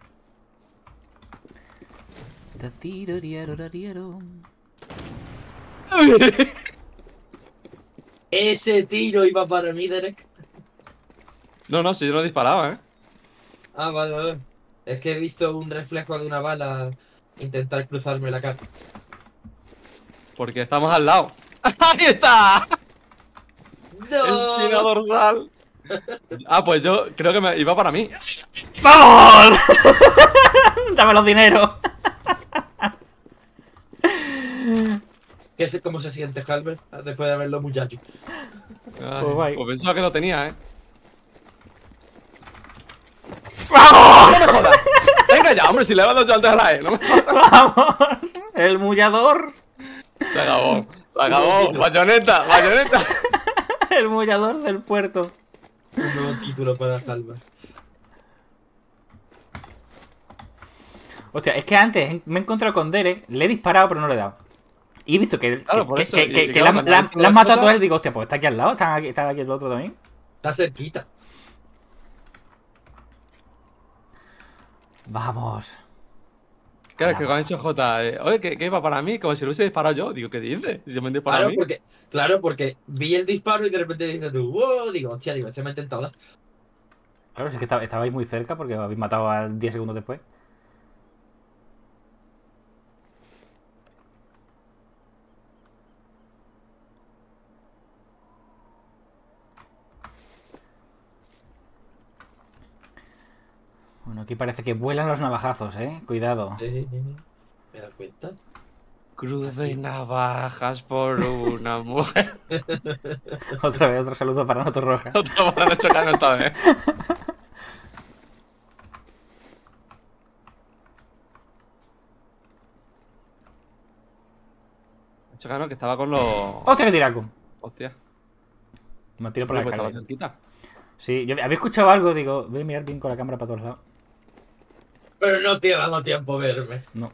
Ta tiro, diero, ra, diero. Ese tiro iba para mí, Derek. No, no, si yo no disparaba, ¿eh? Ah, vale, vale. Es que he visto un reflejo de una bala intentar cruzarme la cara. Porque estamos al lado. ¡Ahí está! Espina ¡No! dorsal. Ah, pues yo creo que me iba para mí. ¡Vamos! Dame los dineros. ¿Qué sé cómo se siente Halber después de verlo, muchachos? Ay, Pues guay. pues pensaba que lo tenía, ¿eh? ¡Vamos! ¡No me jodas! Venga ya, hombre, si le he dado yo antes a la E, no me jodas. ¡Vamos! El mullador. Se acabó, se acabó. Bayoneta, bayoneta. El mullador del puerto. Un nuevo título para Halber. Hostia, es que antes me he encontrado con Derek, le he disparado pero no le he dado. Y he visto que, Claro, que, por que, eso. que, Y- que- y que claro, le han- cuando le le han- dicen le han las matado a cosas- todos él, digo, hostia, pues está aquí al lado, está aquí, está aquí el otro también. Está cerquita. Vamos. Claro, es que con hecho J, eh, oye, que, que iba para mí, como si lo hubiese disparado yo. Digo, ¿qué dices? Si yo me he disparado a Claro, mí. porque, claro, porque vi el disparo y de repente dices tú, wow, digo, hostia, digo, este me ha intentado dar. Claro, si es que estaba- estabais muy cerca porque os habéis matado a diez segundos después. Bueno, aquí parece que vuelan los navajazos, eh. Cuidado. Eh, ¿Me das cuenta? Cruz de navajas por una mujer. Otra vez, otro saludo para Noto Roja. Otro para chocar esta vez. Chocano que estaba con los. ¡Hostia, qué tiraco! Hostia. Me tiro por la Pues estaba escalera. cerquita. Sí, yo había escuchado algo, digo, voy a mirar bien con la cámara para todos lados. Pero no te ha dado tiempo a verme. No.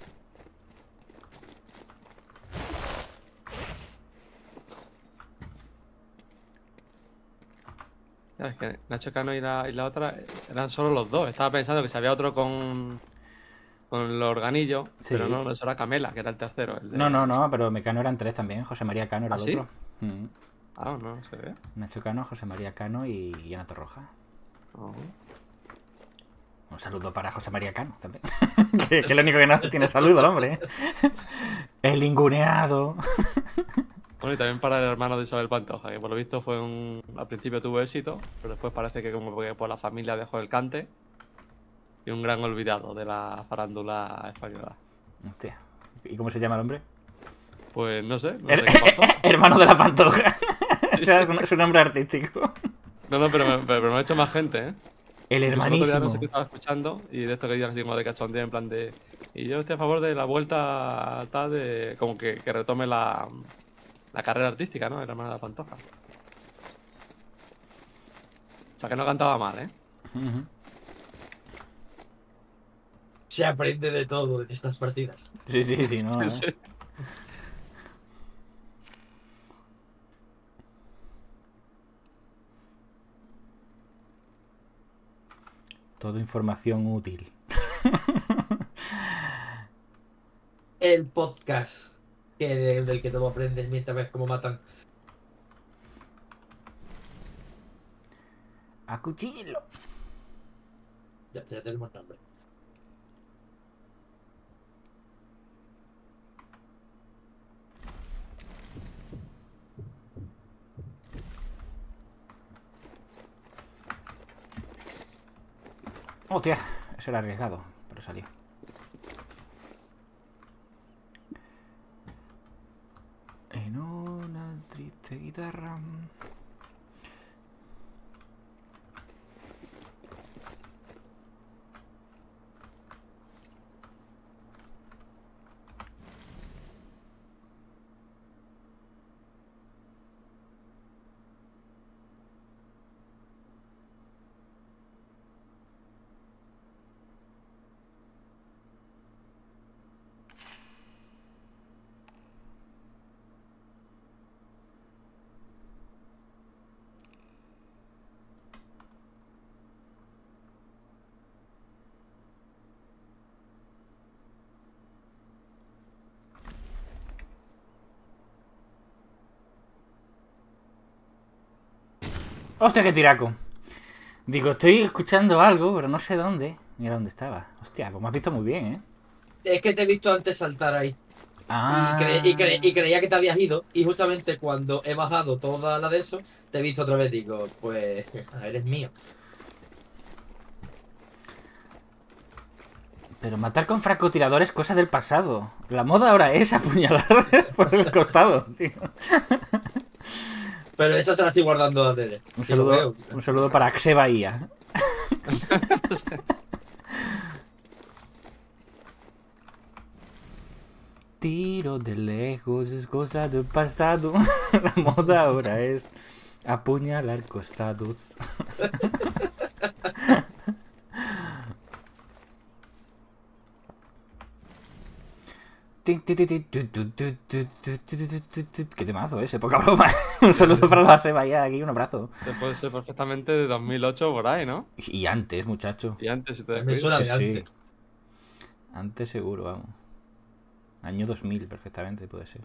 Ya, es que Nacho Cano y la, y la otra eran solo los dos. Estaba pensando que si había otro con. Con el organillo. Sí. Pero no, eso era Camela, que era el tercero. el de- No, no, no, pero Mecano eran tres también. José María Cano era ¿Ah, el sí? otro. Mm. Ah, no, no se ve. Nacho Cano, José María Cano y y Ana Torroja. No. Un saludo para José María Cano también. que, que es lo único que no tiene saludo, el hombre. El inguneado. Bueno, y también para el hermano de Isabel Pantoja, que por lo visto fue un. Al principio tuvo éxito, pero después parece que como que por la familia dejó el cante. Y un gran olvidado de la farándula española. Hostia. ¿Y cómo se llama el hombre? Pues no sé, no Her- sé qué pasó. Hermano de la Pantoja. Ese es su- su nombre artístico. No, no, pero me, pero me ha hecho más gente, ¿eh? El El otro día no hermanísimo. sé qué estaba escuchando y de esto que digan así como de cachondeo, en plan de. Y yo estoy a favor de la vuelta tal de. Como que, que retome la. La carrera artística, ¿no? El hermano de la Pantoja. O sea que no cantaba mal, ¿eh? Ujú. Se aprende de todo en estas partidas. Sí, sí, sí, no. Sí. eh. Todo información útil. El podcast que de- del que tú aprendes mientras ves cómo matan. Acuchíllenlo. Ya, ya tenemos nombre. Hostia, eso era arriesgado, pero salió. En una triste guitarra. ¡Hostia, qué tiraco! Digo, estoy escuchando algo, pero no sé dónde. Mira dónde estaba. Hostia, pues me has visto muy bien, ¿eh? Es que te he visto antes saltar ahí. Ah. Y, cre- y, cre- y creía que te habías ido. Y justamente cuando he bajado toda la de eso, te he visto otra vez. Digo, pues, eres mío. Pero matar con francotirador es cosa del pasado. La moda ahora es apuñalar por el costado, tío. Pero esa se la estoy guardando a Dede. Un Sí, lo saludo, veo. un saludo para Axe Bahía. Tiro de lejos es cosa del pasado. La moda ahora es apuñalar costados. Qué temazo ese, poca broma. Un saludo para la Axe Bahía aquí, un abrazo. Se puede ser perfectamente de dos mil ocho por ahí, ¿no? Y antes, muchacho. Y antes, si te Me descuidas. suena de Sí, sí. antes. Antes seguro, vamos. Año dos mil, perfectamente, puede ser.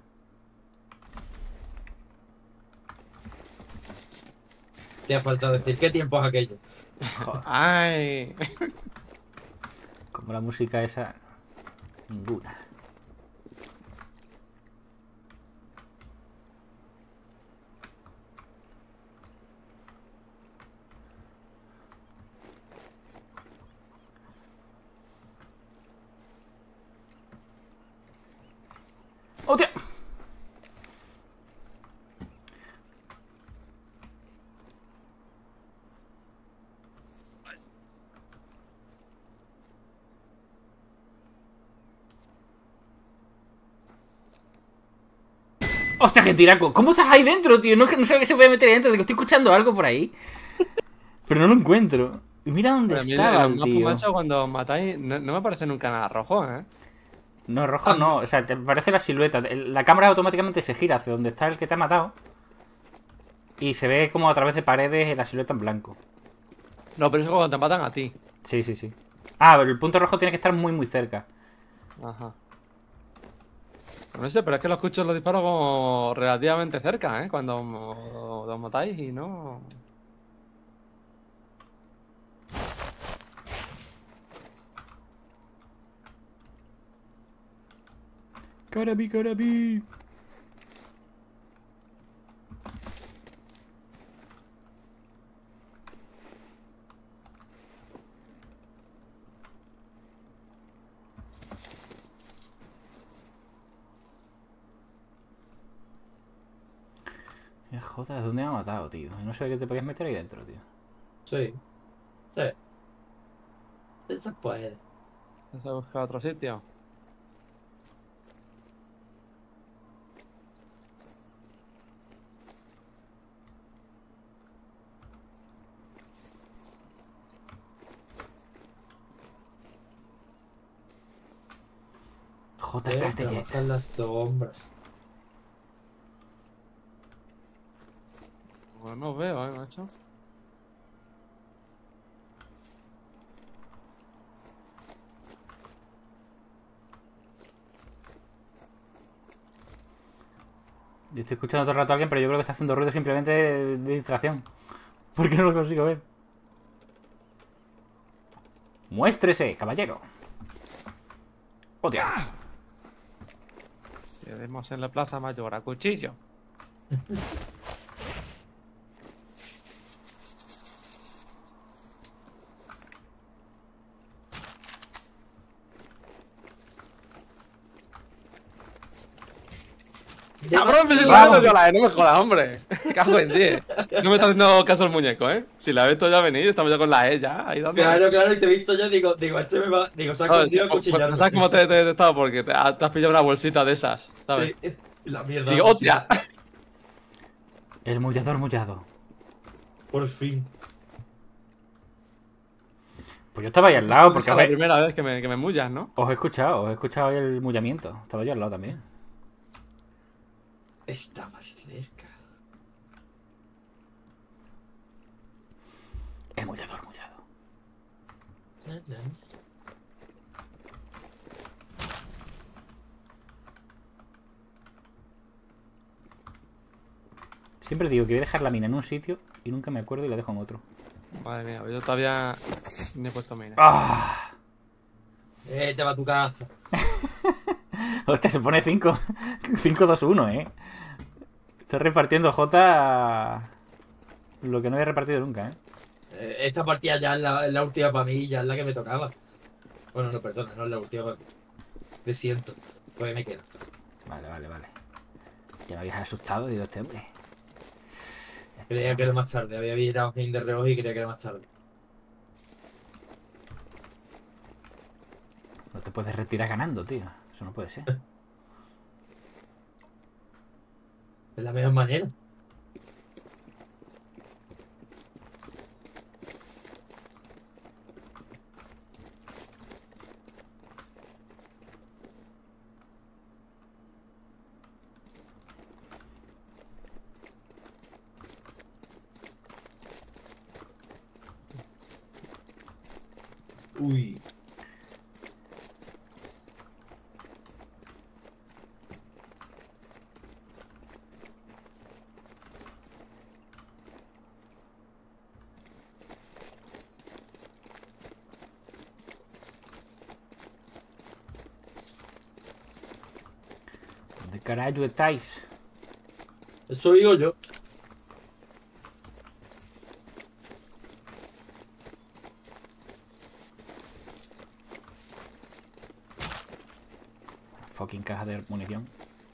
Te ha faltado decir, ¿qué tiempo es aquello? Joder, ¡Ay! como la música esa. Ninguna. ¡Hostia! ¡Hostia, qué tiraco! ¿Cómo estás ahí dentro, tío? No, no sé que se puede meter ahí dentro. Digo, estoy escuchando algo por ahí. Pero no lo encuentro. Y mira dónde A mí estaba el el mapa, tío. macho, cuando matáis, no, no me parece nunca nada rojo, ¿eh? No, rojo no. O sea, te parece la silueta. El- La cámara automáticamente se gira hacia donde está el que te ha matado. Y se ve como a través de paredes la silueta en blanco. No, pero eso cuando te matan a ti. Sí, sí, sí. Ah, pero el punto rojo tiene que estar muy, muy cerca. Ajá. No sé, pero es que lo escucho los disparos como relativamente cerca, ¿eh? Cuando os os matáis y no... Carabí, carabí. Joder, ¿dónde me ha matado, tío? No sé qué te podías meter ahí dentro, tío. Sí. Sí. Esa puede. ¿Vas a buscar otro sitio? J. Eh, Castellet. trabajan las sombras. Pues no os veo, ¿eh, macho? Yo estoy escuchando todo el rato a alguien, pero yo creo que está haciendo ruido simplemente de, de distracción. ¿Por qué no lo consigo ver? Muéstrese, caballero. ¡Hostia! Quedemos en la plaza mayor a cuchillo. ¡Cabrón, me estoy Vamos. dando yo la E! No me jodas, hombre. Cago en ti. No me está haciendo caso el muñeco, ¿eh? Si la he visto ya venir, estamos ya con la E ya, ahí dando. Claro, claro, y te he visto yo, digo, digo, este me va, digo, se ha No, escondido a pues, pues, cuchillarme. ¿sabes cómo te, te he detectado? Porque te, has te has pillado una bolsita de esas, ¿sabes? Sí, la mierda. Digo, ¡hostia! El mullador mullado. Por fin. Pues yo estaba ahí al lado, porque es a la ver, primera vez que me, que me mullas, ¿no? os he escuchado, os he escuchado ahí el mullamiento. Estaba yo al lado también. Está más cerca. El mullador mullado. Na, na. Siempre digo que voy a dejar la mina en un sitio y nunca me acuerdo y la dejo en otro. Madre mía, yo todavía ni he puesto mina. ¡Ah! Eh, te va a tu casa. Hostia, se pone cinco. cinco dos uno, eh. Estoy repartiendo J. Lo que no había repartido nunca, eh. Eh, esta partida ya es la, es la última para mí, ya es la que me tocaba. Bueno, no, perdona, no es la última. Te siento. Pues me queda. Vale, vale, vale. Ya me habías asustado, digo, este hombre. Creía que era más tarde. Había mirado Game de reloj y creía que era más tarde. No te puedes retirar ganando, tío. Eso no puede ser. Es la mejor manera. Uy. ¿Dónde carajo estáis? Eso digo yo. Fucking caja de munición.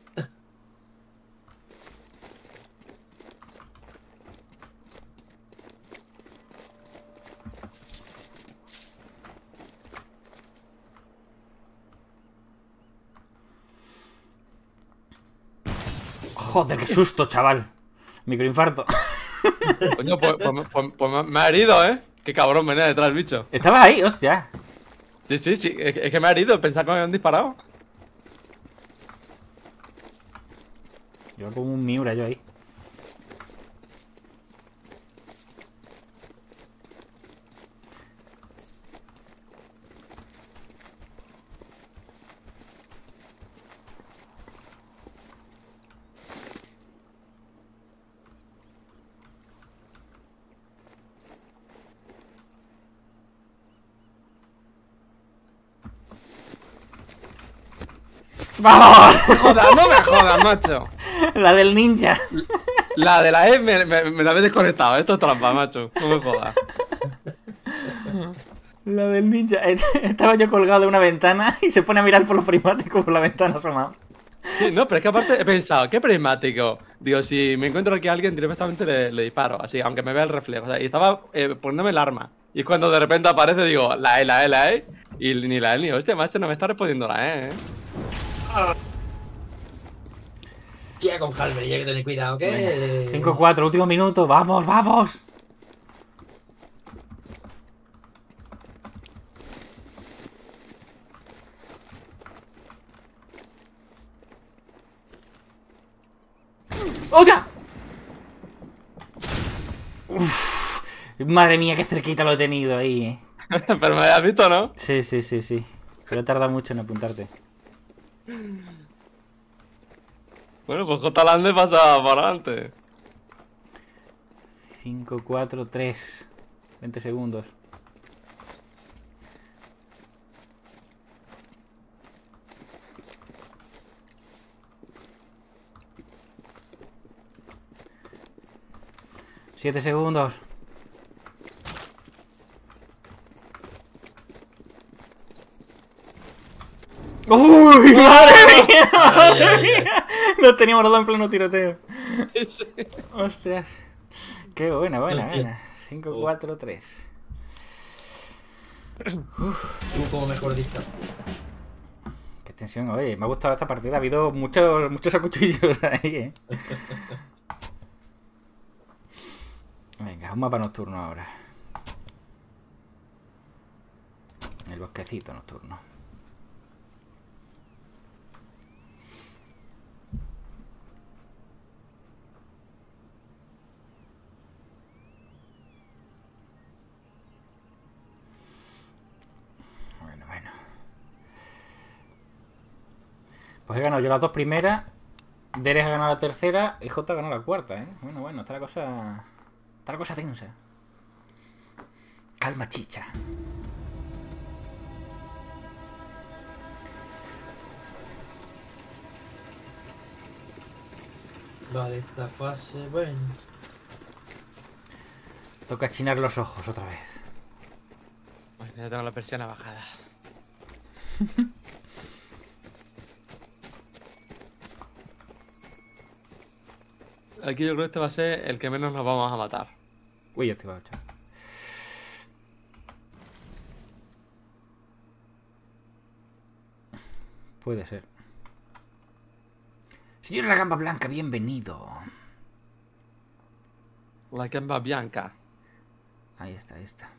Joder, qué susto, chaval. Microinfarto. Coño, pues, pues- pues- pues me- me ha herido, ¿eh? Qué cabrón venía detrás el bicho. Estabas ahí, hostia. Sí, sí, sí, es que es que me ha herido, pensaba que me habían disparado. Yo como un Miura yo ahí. ¡Vamos! No me jodas, no me jodas, macho. La del ninja. La de la E me, me, me la habéis desconectado, esto es trampa, macho. No me jodas. La del ninja. Estaba yo colgado de una ventana y se pone a mirar por los prismáticos por la ventana asomado. Sí, no, pero es que aparte he pensado, qué prismático. Digo, si me encuentro aquí a alguien, directamente le, le disparo, así, aunque me vea el reflejo. O sea, y estaba eh, poniéndome el arma. Y es cuando de repente aparece, digo, la E, la E, la E. Y ni la E ni, hostia, macho, no me está respondiendo la E, eh. Tía, con Halber, y hay que tener cuidado, que. cinco cuatro, último minuto. ¡Vamos, vamos! ¡Otra! Uf, madre mía, qué cerquita lo he tenido ahí, eh. Pero me habías visto, ¿no? Sí, sí, sí, sí. Pero tarda mucho en apuntarte. Bueno, pues J. Lande pasa para adelante. cinco cuatro tres. veinte segundos. siete segundos. ¡Uy! ¡Madre mía! ¡Madre Ay, ay, mía! Nos teníamos los dos en pleno tiroteo. Ostras. Qué buena, buena, Hostia. buena. cinco cuatro tres. Tú como mejor dista. Qué tensión. Oye, me ha gustado esta partida. Ha habido muchos, muchos acuchillos ahí, eh. Venga, un mapa nocturno ahora. El bosquecito nocturno. Bueno, bueno. Pues he ganado yo las dos primeras. Deres ha ganado la tercera y J ha ganado la cuarta, ¿eh? Bueno, bueno, está la cosa... Está la cosa tensa. Calma, chicha. Vale, esta fase, bueno. Toca chinar los ojos otra vez. Pues ya tengo la persiana bajada. Aquí yo creo que este va a ser el que menos nos vamos a matar. Uy, ya te iba a echar. Puede ser. Señor La Gamba Blanca, bienvenido. La gamba bianca. Ahí está, ahí está.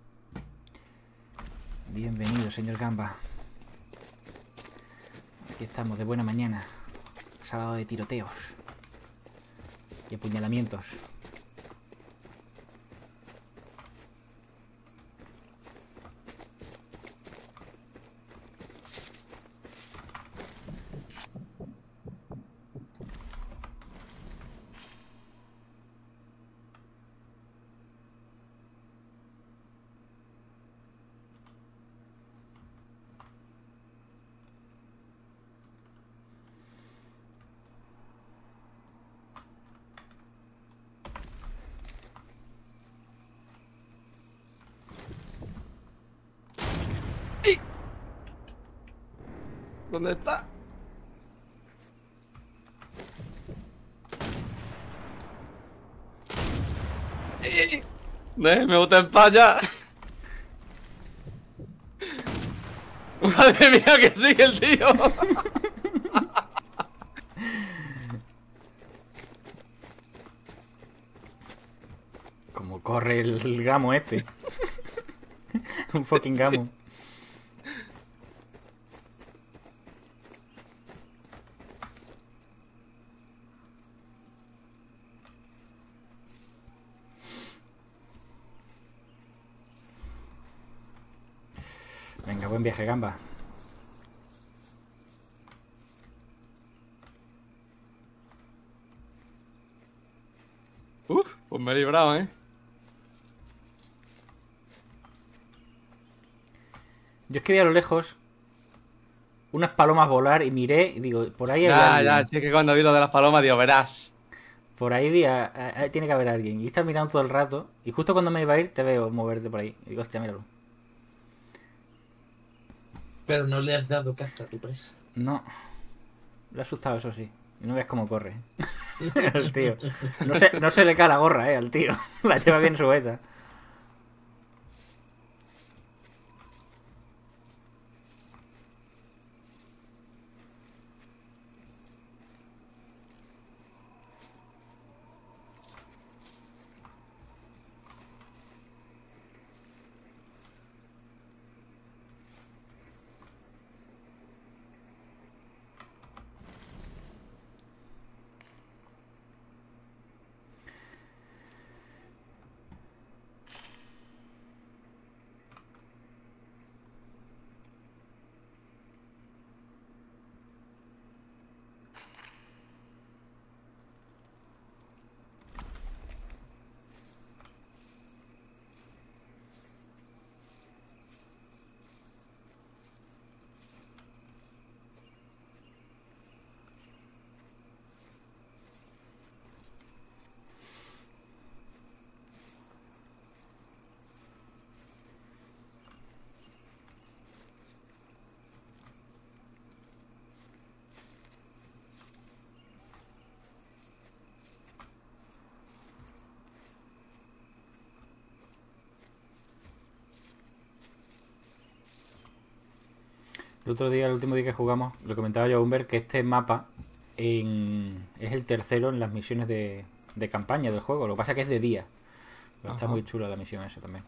Bienvenido, señor Gamba. Aquí estamos, de buena mañana. Sábado de tiroteos y apuñalamientos. ¿Dónde está? ¡Eh! Me boté en palla. Madre mía, que sigue el tío. Como corre el, el gamo este. Un fucking gamo. Venga, buen viaje, Gamba. Uf, pues me he librado, ¿eh? Yo es que vi a lo lejos unas palomas volar y miré y digo, por ahí hay Ya, alguien. ya, sí, es que cuando vi lo de las palomas, digo, verás. Por ahí vi a, a- a- tiene que haber alguien. Y estás mirando todo el rato. Y justo cuando me iba a ir te veo moverte por ahí. Y digo, hostia, míralo. Pero no le has dado caza a tu presa. No. Le ha asustado, eso sí. Y no ves cómo corre. El tío. No se, no se le cae la gorra, eh, al tío. La lleva bien sujeta. El otro día, el último día que jugamos, lo comentaba yo a Humber que este mapa en- es el tercero en las misiones de, de campaña del juego. Lo que pasa es que es de día. Pero está Ajá. muy chula la misión esa también.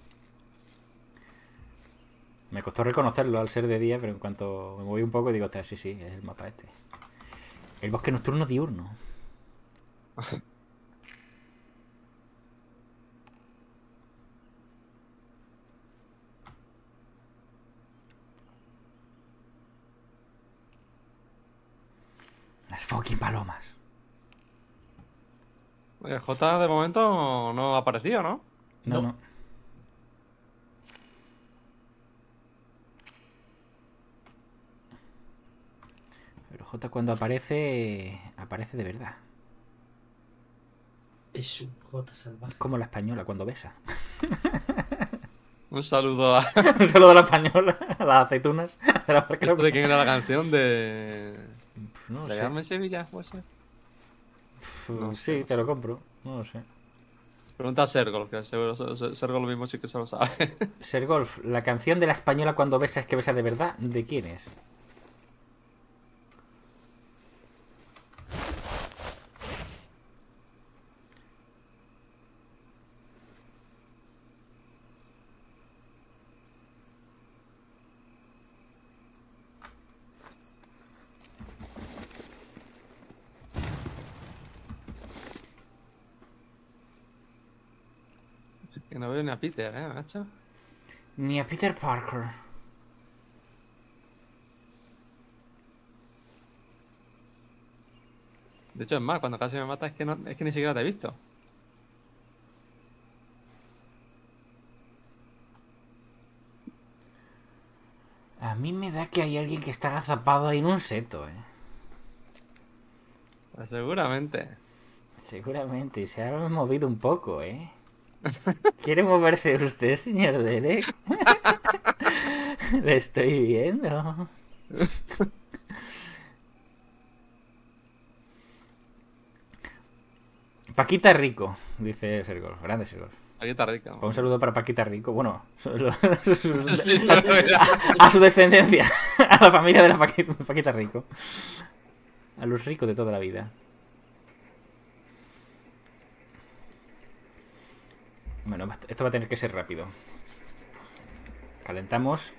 Me costó reconocerlo al ser de día, pero en cuanto me moví un poco digo, hostia, sí, sí, es el mapa este. El bosque nocturno diurno. Las fucking palomas. El J de momento no ha aparecido, ¿no? No, No. no. Pero J cuando aparece, aparece de verdad. Es un J salvaje. Es como la española cuando besa. Un saludo a... Un saludo a la española, a las aceitunas. De la marca- ¿Esto de quién era la canción? De... Pf, No ¿De sé. Carmen Sevilla? ¿Puede ser? Pf, No sí, sé. te lo compro. No lo sé. Pregunta a Sergol, que seguro Se- Sergol mismo sí que se lo sabe. Sergolf, la canción de la española cuando besa es que besa de verdad, ¿de quién es? Que no veo ni a Peter, ¿eh, macho? Ni a Peter Parker. De hecho, es más, cuando casi me mata es que, no, es que ni siquiera te he visto. A mí me da que hay alguien que está agazapado ahí en un seto, eh. Pues seguramente. Seguramente, se ha movido un poco, eh. ¿Quiere moverse usted, señor Derek? Le estoy viendo. Paquita Rico, dice Sergol. Grande Sergol. Aquí está rico. Un saludo para Paquita Rico. Bueno, su- su- su- Sí, no, mira. a, a su descendencia. A la familia de la Paquita, Paquita Rico. A los ricos de toda la vida. Bueno, esto va a tener que ser rápido. Calentamos.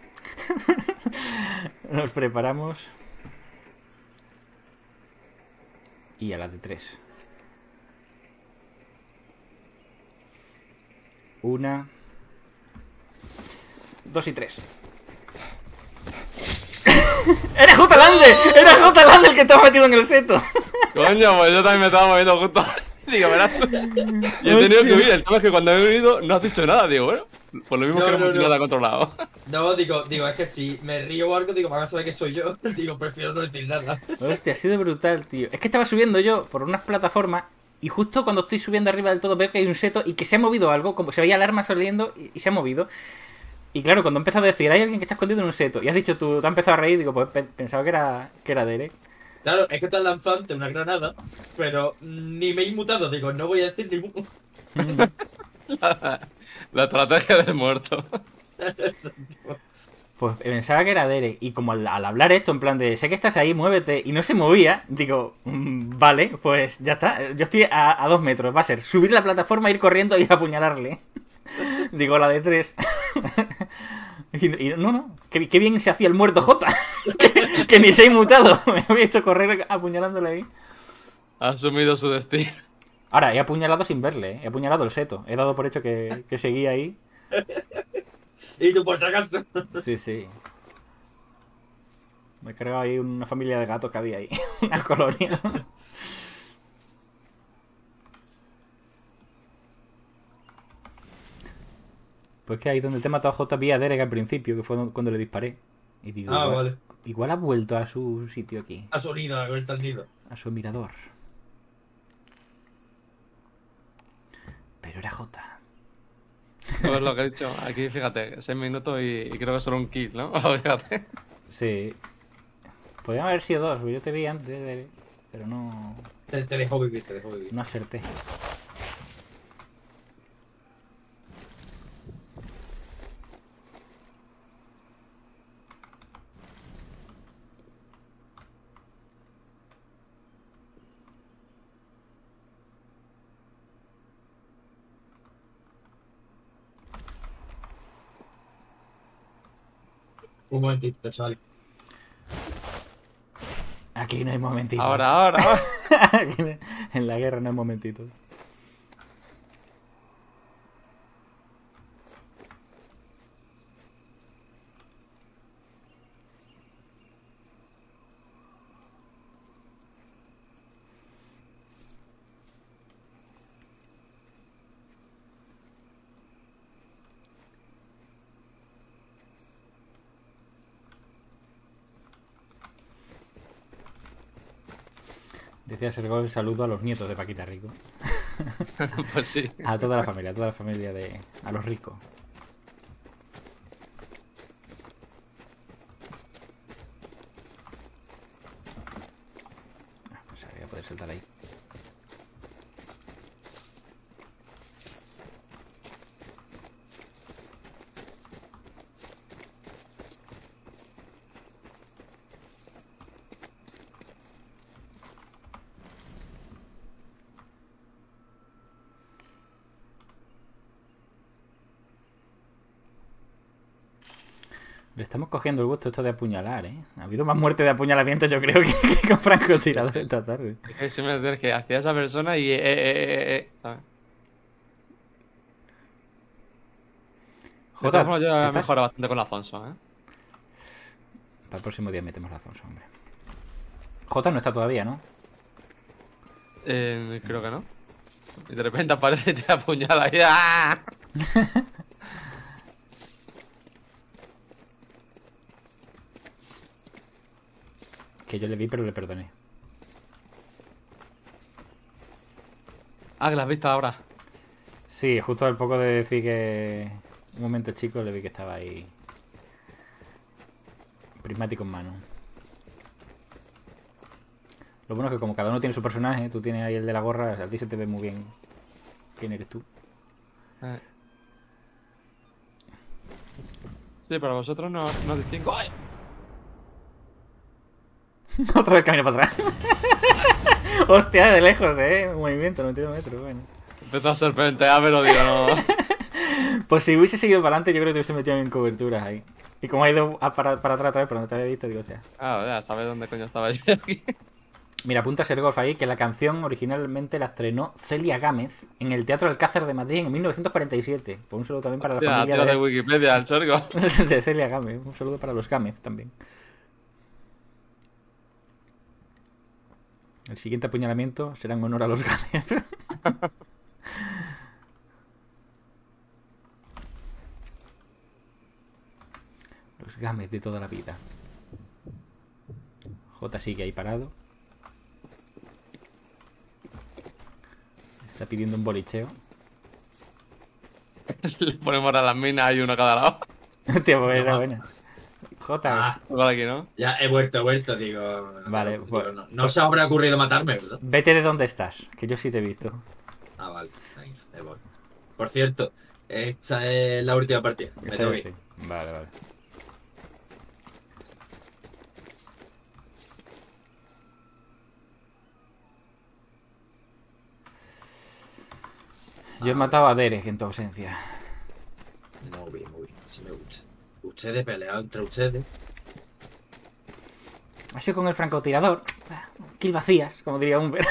Nos preparamos. Y a la de tres. Una. Dos y tres. ¡Era J. Lande! ¡Era J. Lande el que estaba metido en el seto! Coño, pues yo también me estaba moviendo justo. Digo, verás. Y he tenido que huir. El tema es que cuando he huido no has dicho nada. Digo, bueno, por lo mismo No, que no no, hemos no. nada controlado. No, digo, digo, es que si me río o algo, digo, van a saber que soy yo. Digo, prefiero no decir nada. Hostia, ha sido brutal, tío. Es que estaba subiendo yo por unas plataformas y justo cuando estoy subiendo arriba del todo veo que hay un seto y que se ha movido algo, como se veía alarma saliendo y, y se ha movido. Y claro, cuando he empezado a decir, hay alguien que está escondido en un seto, y has dicho tú, te has empezado a reír, digo, pues pe- pensaba que era, que era Derek. Claro, es que te has lanzado ante una granada, pero ni me he inmutado. Digo, no voy a decir ni mu. La, la estrategia del muerto. Pues pensaba que era Derek. Y como al, al hablar esto, en plan de, sé que estás ahí, muévete, y no se movía, digo, mm, vale, pues ya está. Yo estoy a, a dos metros, va a ser subir la plataforma, ir corriendo y apuñalarle. Digo, la de tres. Y, y no, no, qué, qué bien se hacía el muerto J. que, que ni se ha inmutado. Me había visto correr apuñalándole ahí. Ha asumido su destino. Ahora, he apuñalado sin verle, ¿eh? He apuñalado el seto. He dado por hecho que, que seguía ahí. Y tú, por si acaso. Sí, sí. Me he cargado ahí una familia de gatos que había ahí. Una colonia. Pues que ahí donde te he matado a J vi a Derek al principio, que fue cuando le disparé. Y digo, Ah, igual, vale. igual ha vuelto a su sitio aquí. Ha sonido, a ver, te has ido. A su mirador. Pero era J. No es lo que he dicho. Aquí, fíjate, seis minutos y, y creo que solo un kill, ¿no? Fíjate. Sí. Podrían haber sido dos, porque yo te vi antes, Derek, pero no, Te, te dejo vivir, te dejo vivir. no acerté. Un momentito, chaval. Aquí no hay momentitos. Ahora, ahora, ahora. Aquí no- en la guerra no hay momentitos. Decía Sergol, saludo a los nietos de Paquita Rico. Pues sí. A toda la familia, a toda la familia de... A los ricos. Ah, pues voy a poder saltar ahí. Le estamos cogiendo el gusto esto de apuñalar, ¿eh? Ha habido más muerte de apuñalamiento, yo creo, que, que con francotirador esta tarde. Es que si me entiendes que hacía esa persona y. Eh, eh, eh, eh, ¿sabes? De todas Jota, formas, yo he ¿estás? mejorado bastante con Alfonso, ¿eh? Para el próximo día metemos a Alfonso, hombre. Jota no está todavía, ¿no? Eh, creo que no. Y de repente aparece y te apuñala y. ¡Ah! Que yo le vi, pero le perdoné. Ah, que la has visto ahora. Sí, justo al poco de decir que... Un momento chico le vi que estaba ahí... Prismático en mano. Lo bueno es que como cada uno tiene su personaje, tú tienes ahí el de la gorra, a ti se te ve muy bien quién eres tú. Eh. Sí, pero vosotros no, no distingo. ¡Ay! Otra vez camino para atrás. Hostia, de lejos, eh. Movimiento, noventa y dos metros, bueno. Empezó a serpentear, pero digo, no. Pues si hubiese seguido para adelante, yo creo que te hubiese metido en coberturas ahí. Y como ha ido a para, para atrás otra vez, pero no te había visto, digo, hostia. Ah, ya sabes dónde coño estaba yo aquí. Mira, apunta Sergolf ahí que la canción originalmente la estrenó Celia Gámez en el Teatro Alcázar de Madrid en mil novecientos cuarenta y siete. Pues un saludo también para la Ya, familia tira de de... Wikipedia, el chorgo. de Celia Gámez. Un saludo para los Gámez también. El siguiente apuñalamiento será en honor a los Gámez. Los Gámez de toda la vida. J sigue ahí parado. Está pidiendo un bolicheo. Le ponemos a las minas y uno a cada lado. Tío, pues era buena. J. Ah, Por aquí, ¿no? ya he vuelto, he vuelto, digo. Vale, digo, pues- no, no se habrá ocurrido matarme, ¿verdad? Vete de dónde estás, que yo sí te he visto. Ah, vale, ahí, ahí voy. Por cierto, esta es la última partida. Me Esta tengo yo que ir. sí. Vale, vale. Yo he matado a Derek en tu ausencia. Muy bien, muy bien, sí me gusta. Ustedes peleaban entre ustedes. Ha sido con el francotirador. Kill vacías, como diría Humber.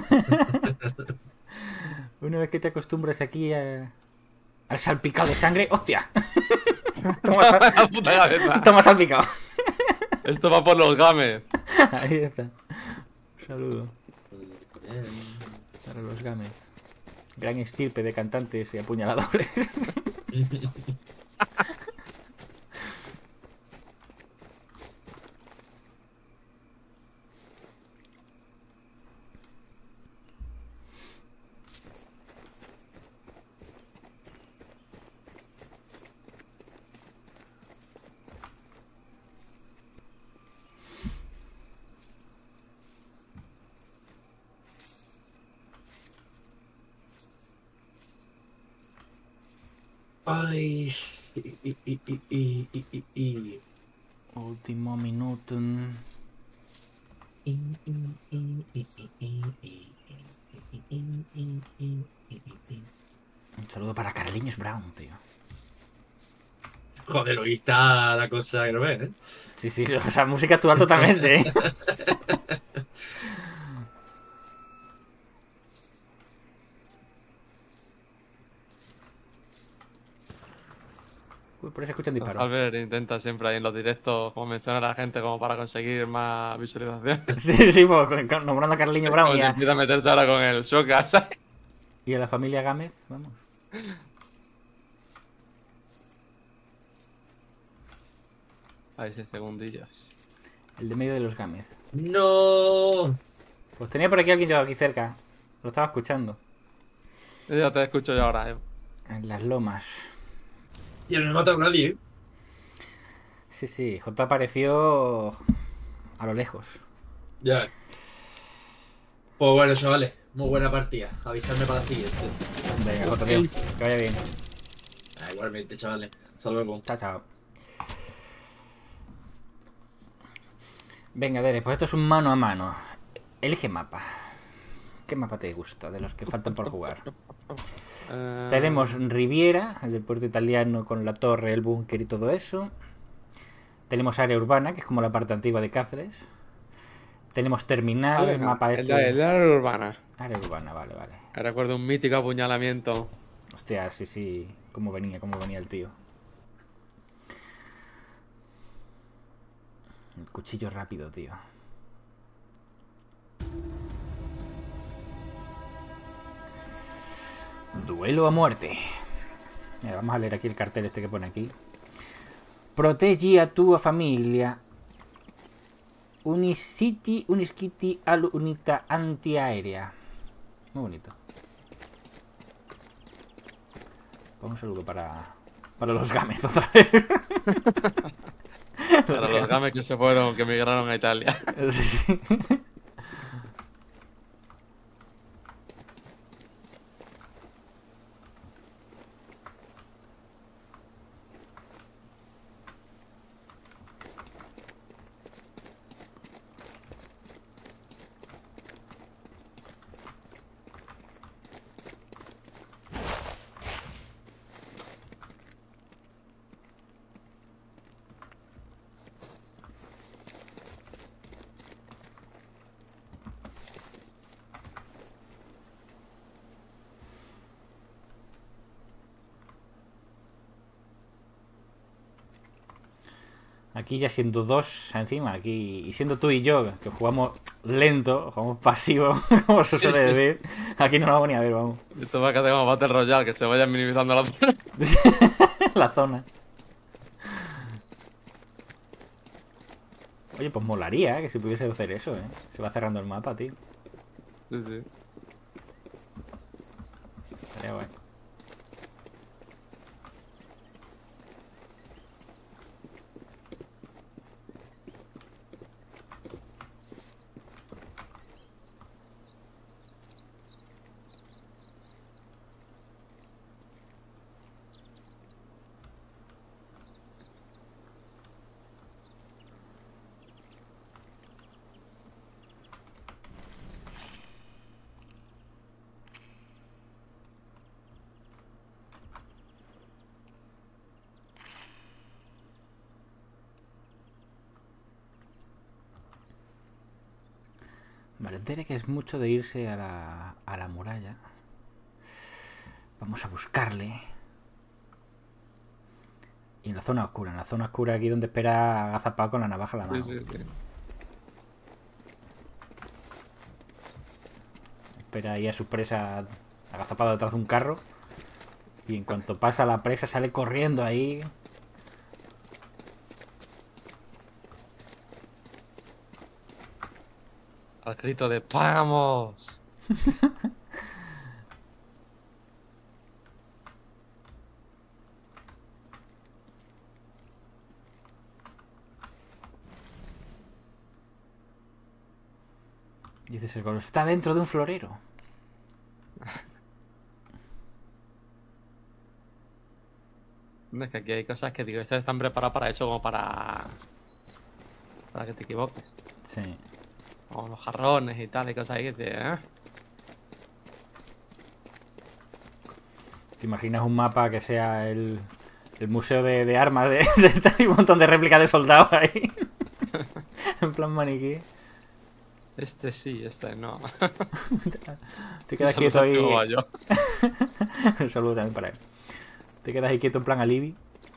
Una vez que te acostumbras aquí a... al salpicado de sangre. ¡Hostia! Toma, sal- La puta cabeza. Toma salpicado. Esto va por los games. Ahí está. Un saludo Bien. para los games. Gran estirpe de cantantes y apuñaladores. Ay. Y, y, y, y, y, y, y. Último minuto. Un saludo para Carliños Brown, tío. Joder, hoy está la cosa que no ves, ¿eh? Sí, sí, o sea, música actual totalmente, ¿eh? Uy, por eso escuchan disparos. Albert intenta siempre ahí en los directos como mencionar a la gente como para conseguir más visualización. Sí, sí, pues con- con- nombrando a Carliño Brown Como y si a, empieza a meterse ahora con el Shoka, ¿sabes? y a la familia Gámez, vamos. Ahí seis segundillos. El de medio de los Gámez. No. Pues tenía por aquí alguien yo aquí cerca. Lo estaba escuchando. Ya te escucho yo ahora, eh. En las lomas. Yo no he matado a nadie, ¿eh? Sí, sí. J apareció a lo lejos. Ya. Pues bueno, chavales. Muy buena partida. Avisarme para la siguiente. Venga, J, tío. Que vaya bien. Ah, igualmente, chavales. Hasta luego. Chao, chao. Venga, Dere, pues esto es un mano a mano. Elige mapa. ¿Qué mapa te gusta de los que faltan por jugar? Eh, Tenemos Riviera, el del puerto italiano con la torre, el búnker y todo eso. Tenemos área urbana, que es como la parte antigua de Cáceres. Tenemos terminal, ah, el venga, mapa el este. de el de la área urbana. Área urbana, vale, vale. Recuerdo un mítico apuñalamiento. Hostia, sí, sí. Cómo venía, cómo venía el tío. El cuchillo rápido, tío. Duelo a muerte. Mira, vamos a leer aquí el cartel este que pone aquí. Proteggi a tua familia. Unisiti, uniskiti al unita antiaérea. Muy bonito. Pues un saludo para, para los games otra vez. Para los games que se fueron, que migraron a Italia. Sí, sí. Aquí ya siendo dos encima, aquí y siendo tú y yo, que jugamos lento, jugamos pasivo, como se suele decir, aquí no lo vamos ni a ver, vamos. Esto va a quedar como Battle Royale, que se vayan minimizando la zona. La zona. Oye, pues molaría, ¿eh? Que si pudiese hacer eso, ¿eh? Se va cerrando el mapa, tío. Sí, sí. Estaría guay. Vale, Derek es mucho de irse a la, a la muralla. Vamos a buscarle. Y en la zona oscura, en la zona oscura aquí donde espera agazapado con la navaja a la mano. Sí, sí, sí. Espera ahí a su presa agazapado detrás de un carro. Y en cuanto pasa la presa sale corriendo ahí. Al grito de ¡vamos! Dices el golf, está dentro de un florero. Es que aquí hay cosas que digo, estas están preparadas para eso, como para... para que te equivoques. Sí. Como los jarrones y tal, y cosas ahí que te... ¿eh? ¿Te imaginas un mapa que sea el, el museo de, de armas de, de tal, y un montón de réplicas de soldados ahí? En plan maniquí. Este sí, este no. Te quedas Eso quieto lo ahí. digo yo. Un saludo también para él. Te quedas ahí quieto en plan alibi.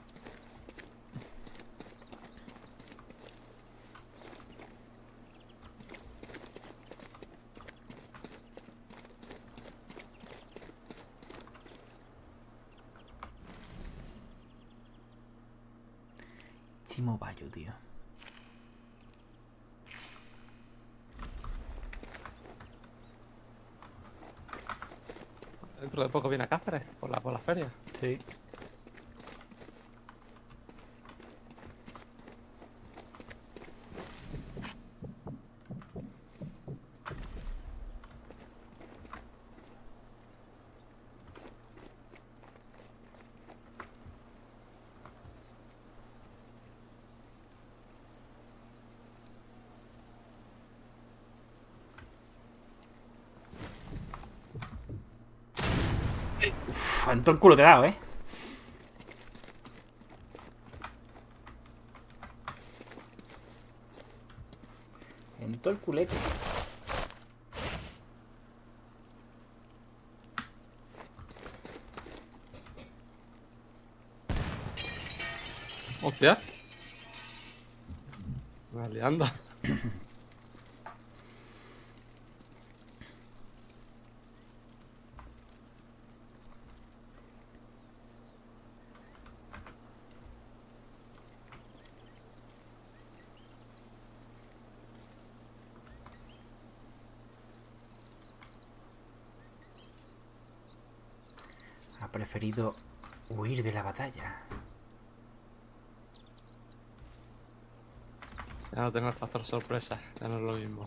Chimo Bayo, tío. Dentro de poco viene a Cáceres, por la, por la feria. Sí. Uf, en todo el culo te he dado, ¿eh? En todo el culete. Hostia. Me vas liando. Ha preferido huir de la batalla. Ya no tengo el factor sorpresa, ya no es lo mismo.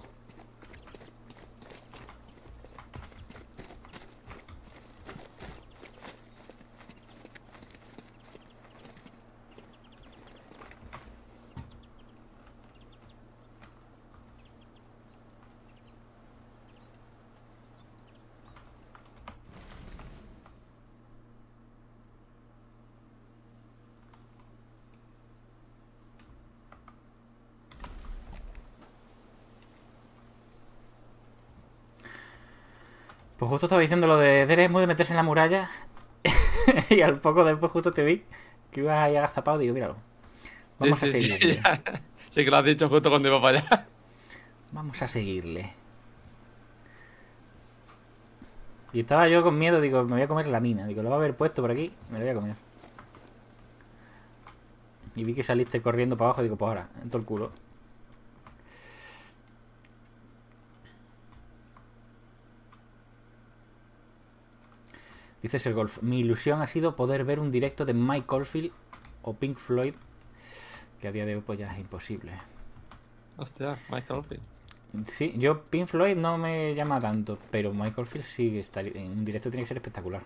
Pues justo estaba diciendo lo de Deremo de meterse en la muralla. Y al poco después justo te vi que ibas ahí agazapado. Digo, míralo. Vamos Sí, a sí, sí, seguirle. ya. Sí que lo has dicho justo cuando iba para allá. Vamos a seguirle. Y estaba yo con miedo, digo, me voy a comer la mina. Digo, lo va a haber puesto por aquí, me lo voy a comer. Y vi que saliste corriendo para abajo, digo, pues ahora, en todo el culo. Dices el golf. Mi ilusión ha sido poder ver un directo de Mike Oldfield o Pink Floyd, que a día de hoy pues ya es imposible. Hostia, Michael Oldfield. Sí, yo Pink Floyd no me llama tanto, pero Mike Oldfield sí está en un directo, tiene que ser espectacular.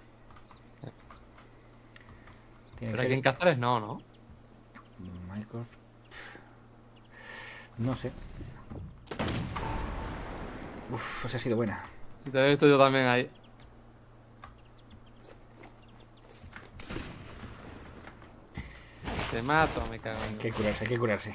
Tiene Pero que aquí en ser... Cáceres no, ¿no? Mike Oldfield... No sé. Uf, esa ha sido buena. Te he visto yo también ahí. Te mato, me cago en... Hay que curarse, hay que curarse.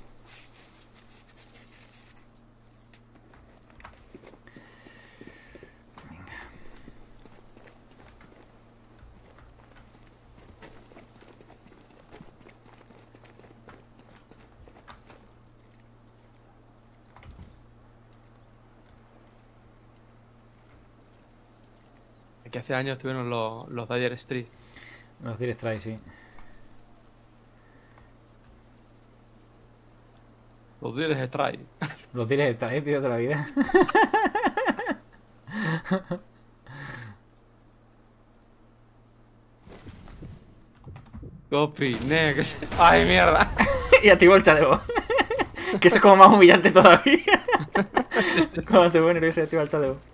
Que hace años estuvieron los, los Dyer Street. Los Dire Straits, sí. Los Dyer Strike. Los Dire Straits, tío, de la vida. Copy, next. ¡Ay, mierda! Y activo el chat de voz. Que eso es como más humillante todavía. Cuando te pones nervioso y activa el chat de voz.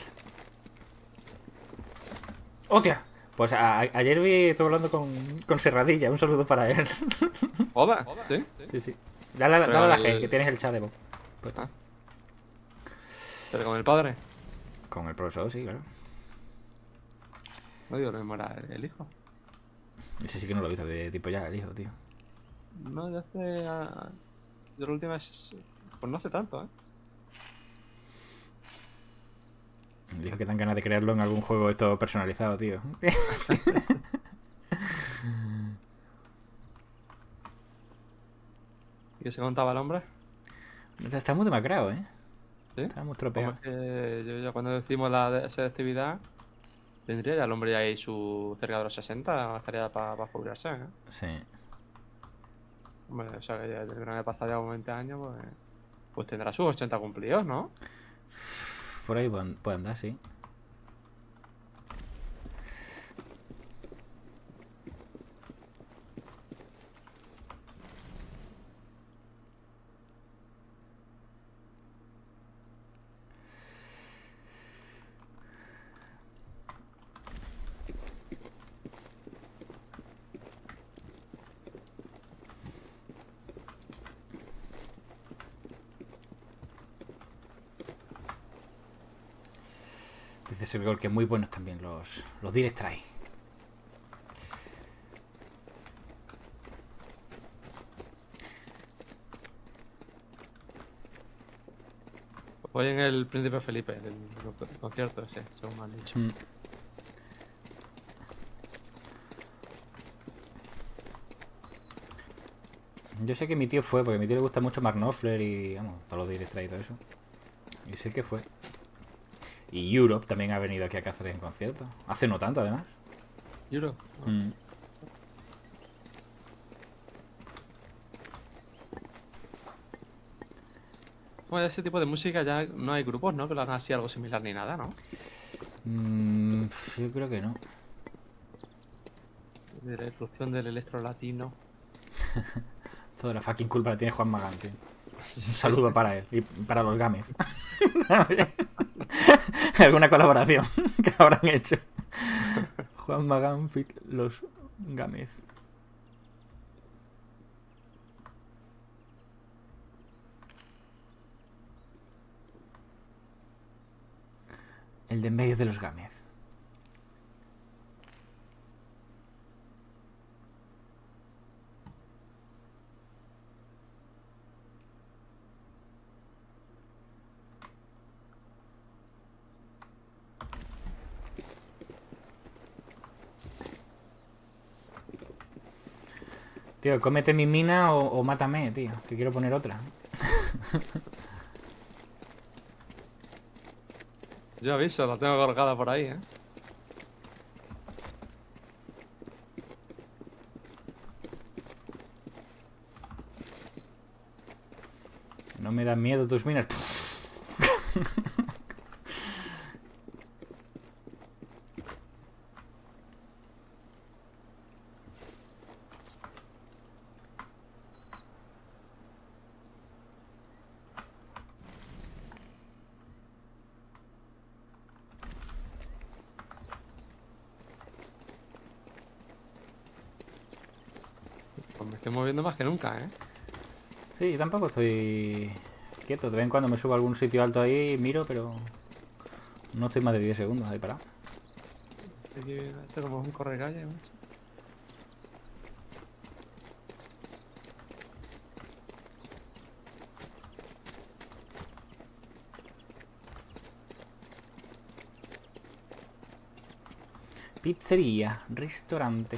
¡Hostia! Pues a- a- ayer vi, estuve hablando con, con Serradilla. Un saludo para él. Joda, ¿sí? Sí, sí. Dale, a la- Pero dale a la el- G, que tienes el chat de voz. Pues Ah. Pero con el padre. con el profesor, sí, claro. No digo lo mismo era el, el hijo. Ese sí que no lo he visto de tipo ya, el hijo, tío. No, ya hace... ah, yo la última vez... Pues no hace tanto, ¿eh? El hijo que dan ganas de crearlo en algún juego esto personalizado, tío. ¿Y qué se contaba el hombre? Está muy demacrado, ¿eh? ¿Sí? Está muy Como tropeado. es que yo ya cuando decimos la de- selectividad, tendría ya el hombre ya ahí su cerca de los sesenta, estaría para jubilarse, ¿eh? Sí. Hombre, o sea que ya tendrá que haber pasado ya veinte años, pues, pues tendrá sus ochenta cumplidos, ¿no? Por ahí puede puede andar, sí. servidor que es muy buenos también, los, los Direct Strike. Voy en el Príncipe Felipe, el, el concierto ese, según me han dicho. Mm. Yo sé que mi tío fue, porque a mi tío le gusta mucho Mark Knopfler y, vamos, todos los Direct Strike y todo eso. Y sé que fue. Y Europe también ha venido aquí a Cáceres en concierto. Hace no tanto, además. ¿Juro? Mm. Bueno, ese tipo de música ya no hay grupos, ¿no? Que lo hagan así algo similar ni nada, ¿no? Mm, yo creo que no. De la irrupción del electro latino. Toda la fucking culpa la tiene Juan Magán, tío. Un saludo para él y para los Gámez. Alguna colaboración que habrán hecho. Juan Magán fit los Gámez. El de en medio de los Gámez. Tío, cómete mi mina o, o mátame, tío. Que quiero poner otra. Yo aviso, la tengo colgada por ahí, ¿eh? No me dan miedo tus minas. Pues me estoy moviendo más que nunca, ¿eh? Sí, yo tampoco estoy quieto. De vez en cuando me subo a algún sitio alto ahí y miro, pero no estoy más de diez segundos ahí parado. Aquí, esto como es un correcalle, macho. Pizzería, ristorante.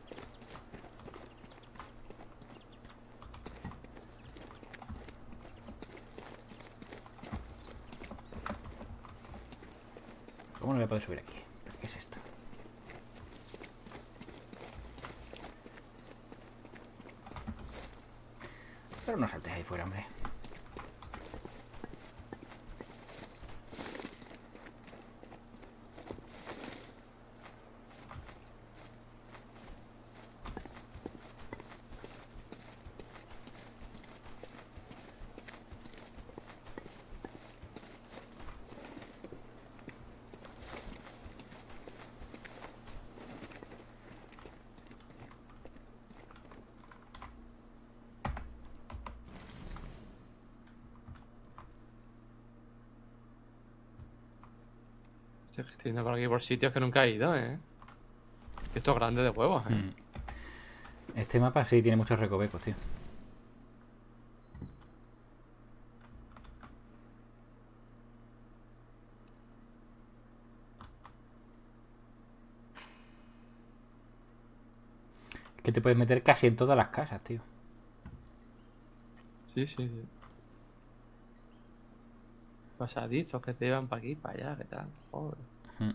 ¿Cómo no voy a poder subir aquí? ¿Qué es esto? Pero no saltes ahí fuera, hombre. Estoy yendo por aquí por sitios que nunca he ido, ¿eh? Esto es grande de huevos, ¿eh? Hmm. Este mapa sí tiene muchos recovecos, tío. Es que te puedes meter casi en todas las casas, tío. Sí, sí, sí. Pasadizos que te llevan para aquí, para allá, ¿qué tal? Joder. Hmm.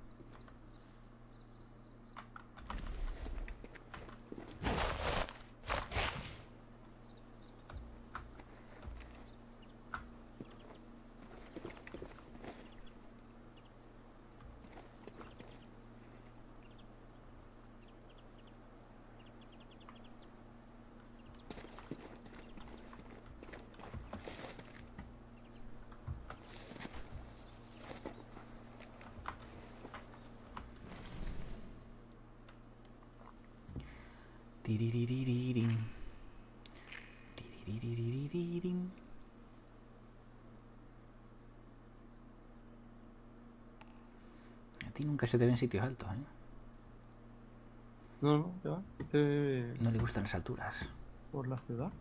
Tiririririm. Tiririririm. ti nunca se te ve en sitios altos, ¿eh? No, no, ¿qué va? Estoy No le gustan las alturas. por la ciudad.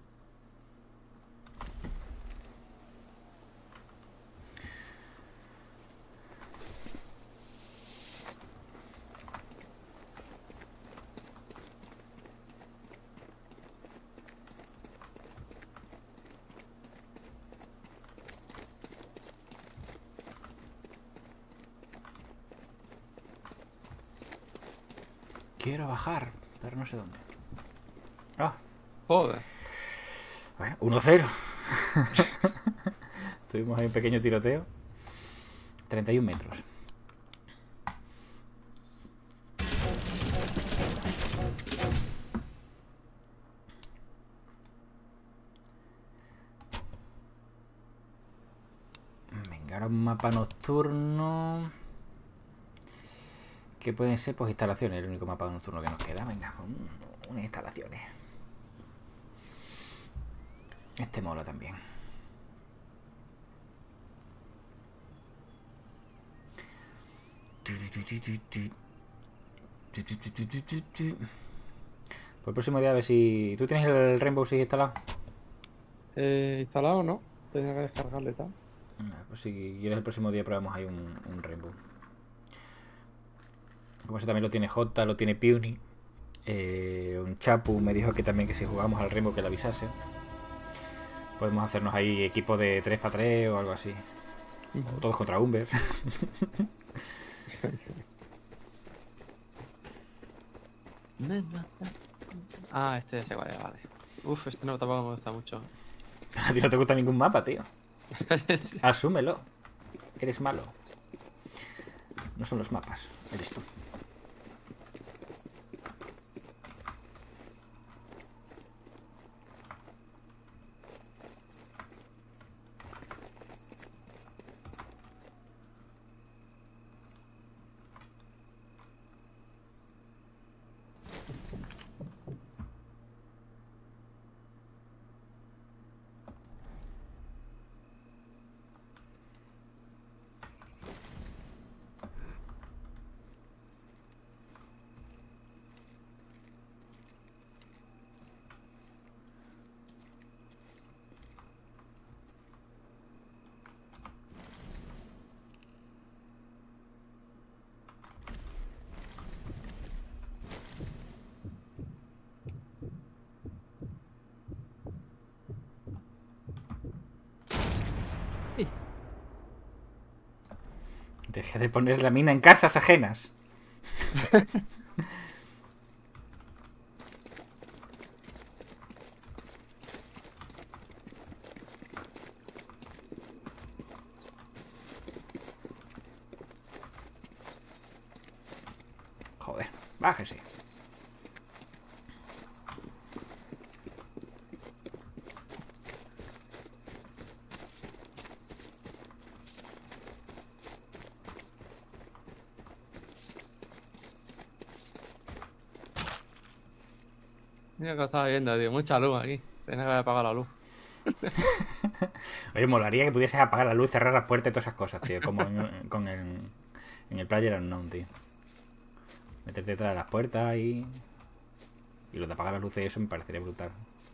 Quiero bajar, pero no sé dónde. Ah, Joder. bueno, uno cero. Tuvimos ahí un pequeño tiroteo. treinta y un metros. Venga, ahora un mapa nocturno. Que pueden ser pues instalaciones, el único mapa nocturno que nos queda. Venga, un- unas instalaciones. Este mola también. Pues el próximo día a ver si... ¿Tú tienes el Rainbow Six instalado? Eh, ¿instalado no? Tenía que descargarle y tal. Ah, pues si quieres el próximo día probamos ahí un, un Rainbow. Como ese también lo tiene J, lo tiene Puny. Eh, un Chapu me dijo que también que si jugamos al Rainbow que le avisase. Podemos hacernos ahí equipo de tres para tres o algo así. O todos contra Umber. Ah, este se vale, vale. Uf, este no tampoco me gusta mucho. A ti no te gusta ningún mapa, tío. Asúmelo. Eres malo. No son los mapas, eres tú. Deja de poner la mina en casas ajenas. Joder, bájese. Mira que estaba viendo, tío. Mucha luz aquí. Tenía que haber apagado la luz. Oye, molaría que pudieses apagar la luz, cerrar las puertas y todas esas cosas, tío. Como en, con el, en el PlayerUnknown, tío. Meterte detrás de las puertas y... Y lo de apagar las luces, eso me parecería brutal.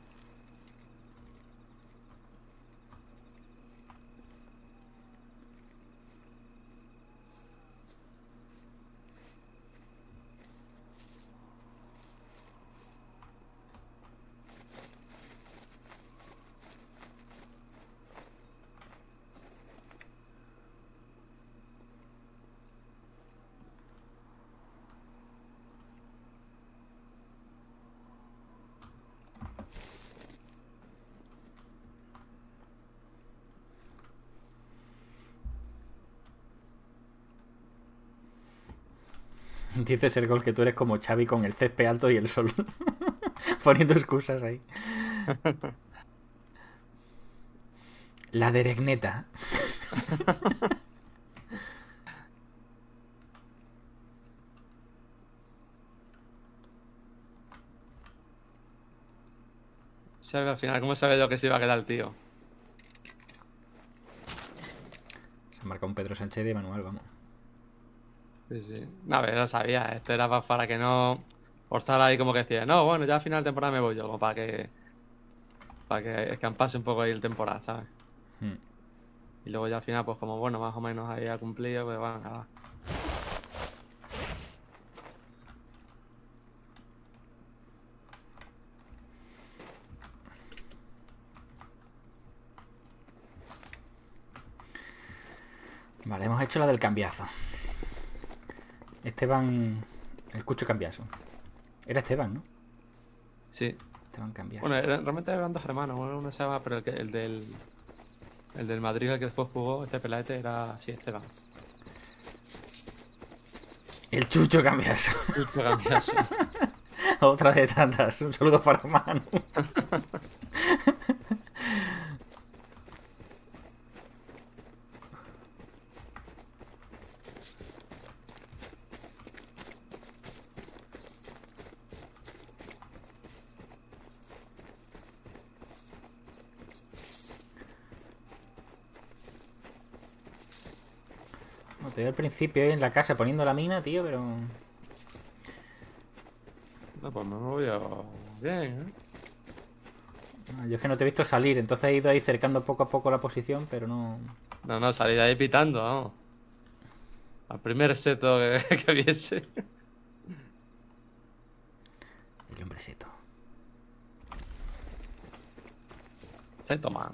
Dice Sergol que tú eres como Xavi con el césped alto y el sol. Poniendo excusas ahí. La deregneta. ¿Sabes al final cómo sabía yo que se iba a quedar el tío? Se ha marcado un Pedro Sánchez de manual, vamos. Sí, sí. No, pero lo sabía. Esto era pa- para que no forzara ahí como que decía, no, bueno, ya a final de temporada me voy yo, como para que para que escampase un poco ahí el temporada, ¿sabes? Hmm. Y luego ya al final, pues como bueno, más o menos ahí ha cumplido, pues bueno, nada. Vale, hemos hecho la del cambiazo. Esteban... El cucho cambiazo. Era Esteban, ¿no? Sí. Esteban cambiazo. Bueno, era- realmente eran dos hermanos, uno uno se llama, pero el, que, el del el del Madrid, el que después jugó, este peladete, era sí, Esteban. El chucho cambiazo. Justo cambiaso. Otra de tantas. Un saludo para Manu. No, te veo al principio ahí en la casa poniendo la mina, tío, pero... No, pues me voy a... bien, ¿eh? No, yo es que no te he visto salir, entonces he ido ahí cercando poco a poco la posición, pero no... No, no, salí de ahí pitando, vamos. Al primer seto que, que viese. El hombre seto. Seto, man.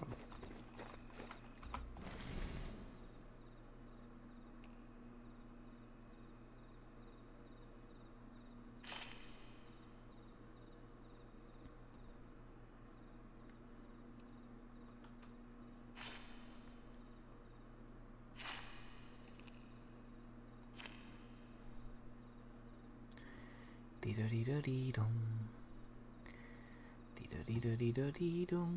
Tirorirorirom. Tirorirorirom.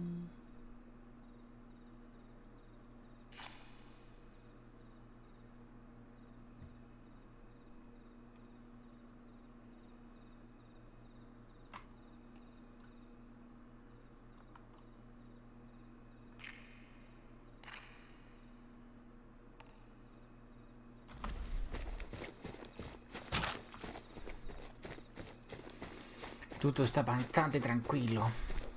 Tutto sta bastante tranquillo.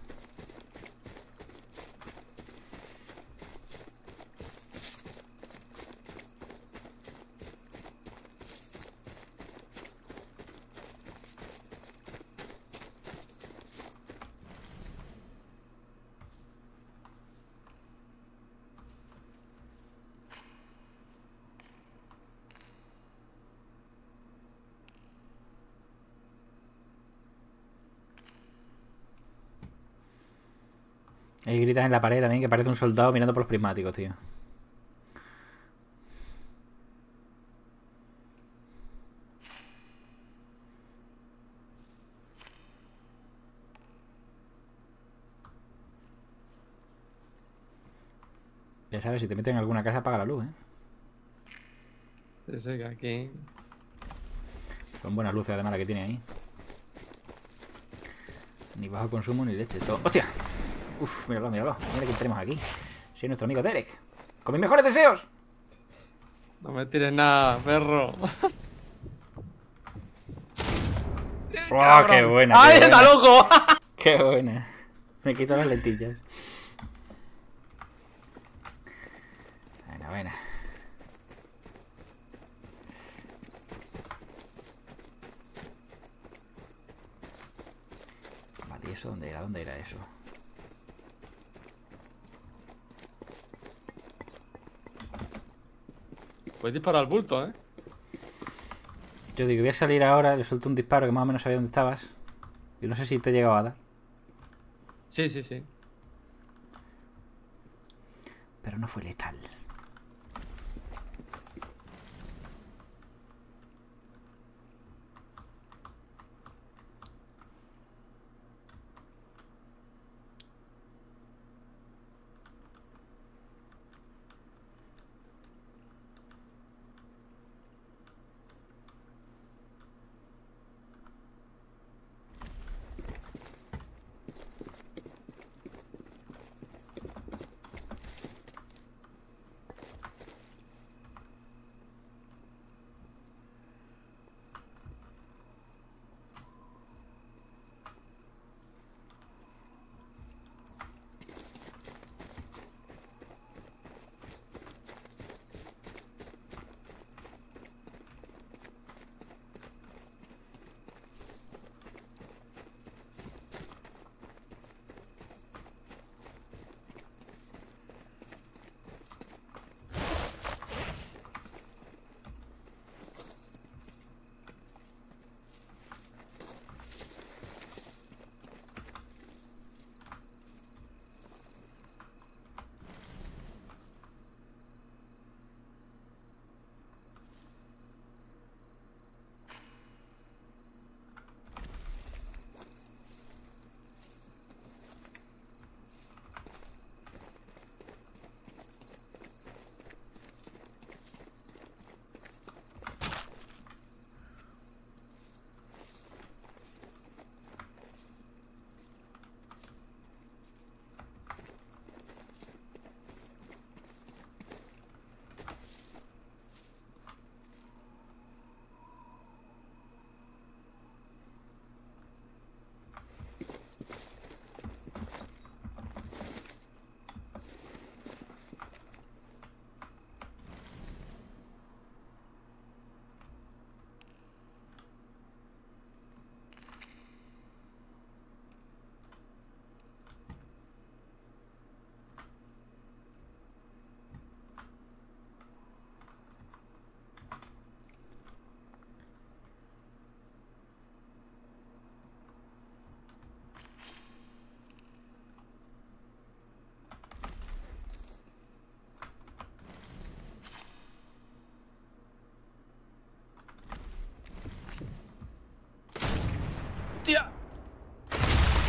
Hay gritas en la pared también que parece un soldado mirando por los prismáticos, tío. Ya sabes, si te meten en alguna casa, apaga la luz, ¿eh? Sí, sí, que aquí... Son buenas luces además la que tiene ahí. Ni bajo consumo ni leche. Todo. ¡Hostia! Uf, míralo, míralo. Mira quién tenemos aquí. Soy nuestro amigo Derek. ¡Con mis mejores deseos! No me tires nada, perro. ¡Oh, qué buena! ¡Ay, qué está buena. loco! ¡Qué buena! Me quito las lentillas. Buena, buena. Vale, ¿y eso dónde era? ¿Dónde era eso? Puedes disparar al bulto, ¿eh? Yo digo, voy a salir ahora, le suelto un disparo que más o menos sabía dónde estabas. Y no sé si te llegaba a dar. Sí, sí, sí. Pero no fue letal.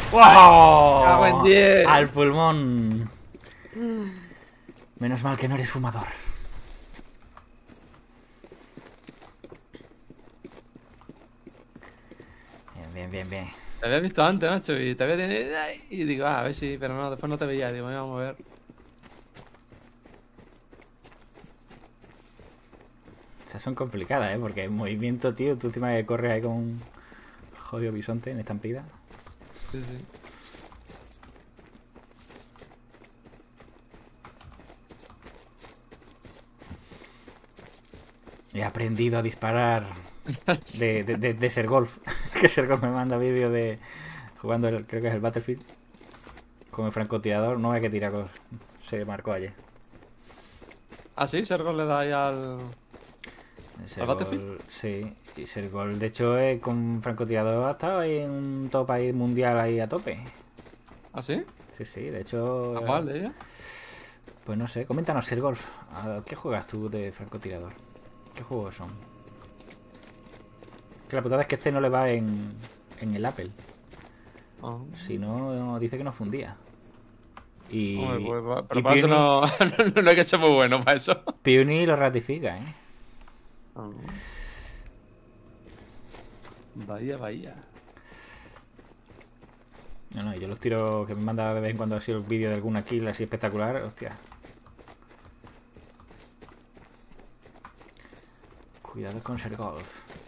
¡Wow! Cago en diez. Al pulmón. Menos mal que no eres fumador. Bien, bien, bien, bien. Te había visto antes, macho, y te había tenido... Y digo, ah, a ver si... Pero no, después no te veía. Digo, vamos a ver. Estas son complicadas, ¿eh? Porque el movimiento, tío, tú encima que corres ahí con un jodido bisonte en estampida. Sí, sí. He aprendido a disparar de, de, de, de Sergolf. Que Sergolf me manda vídeo de jugando, el, creo que es el Battlefield, con el francotirador. No hay que tirar cosas. Se marcó ayer. Ah, sí, Sergos le da ahí al... Sergol, Battlefield? sí. Y Sergol, de hecho, eh, con francotirador ha estado ahí en un top ahí mundial ahí a tope. ¿Ah, sí? Sí, sí, de hecho... ¿A cuál de ella? Pues no sé, coméntanos, Sergolf. ¿A qué juegas tú de francotirador? ¿Qué juegos son? Que la putada es que este no le va en, en el Apple. Oh. Si no, dice que no fundía. Y, Hombre, pues, va- pero y para eso Peony, no, no hay que ser muy bueno para eso. Peony lo ratifica, ¿eh? Oh. Bahía, bahía. No, no, yo los tiro que me manda de vez en cuando así el vídeo de alguna kill así espectacular, hostia. Cuidado con Sergolf.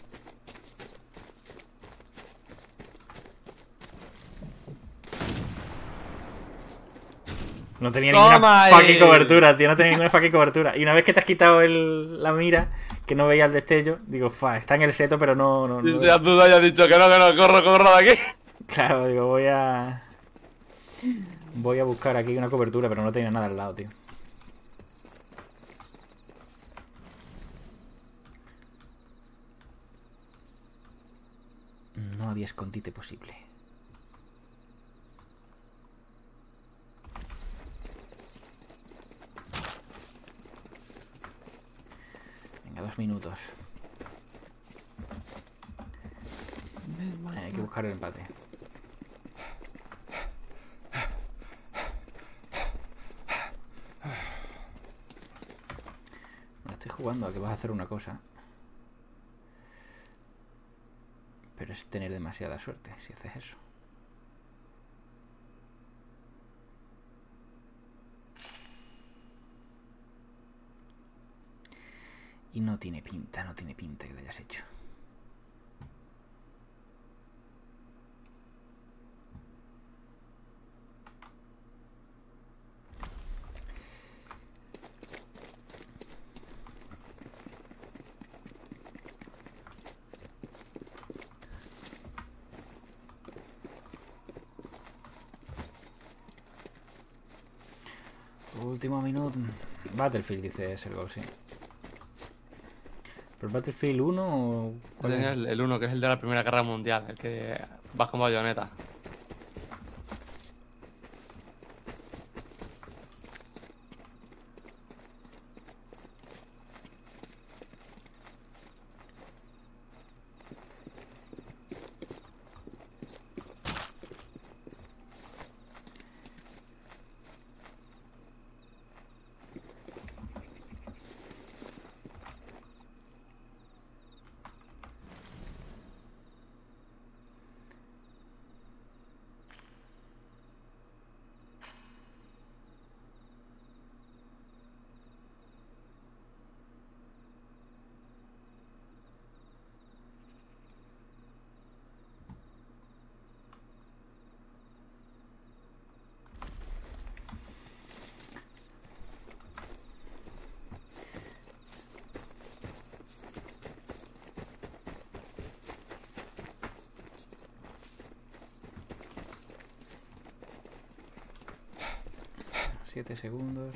No tenía ¡Toma ninguna ahí! fucking cobertura, tío. No tenía ninguna fucking cobertura. Y una vez que te has quitado el, la mira, que no veía el destello, digo, fa, está en el seto, pero no. no, Si no seas tú, hayas dicho que no, que no, corro, corro de aquí. Claro, digo, voy a. Voy a buscar aquí una cobertura, pero no tenía nada al lado, tío. No había escondite posible. Venga, dos minutos. Hay que buscar el empate. Me estoy jugando a que vas a hacer una cosa. Pero es tener demasiada suerte si haces eso. Y no tiene pinta, no tiene pinta que lo hayas hecho. Último minuto. Battlefield, dice Sergol, sí. ¿Pero Battlefield uno o cuál es? El, el uno, que es el de la Primera Guerra Mundial, el que vas con bayoneta. Siete segundos.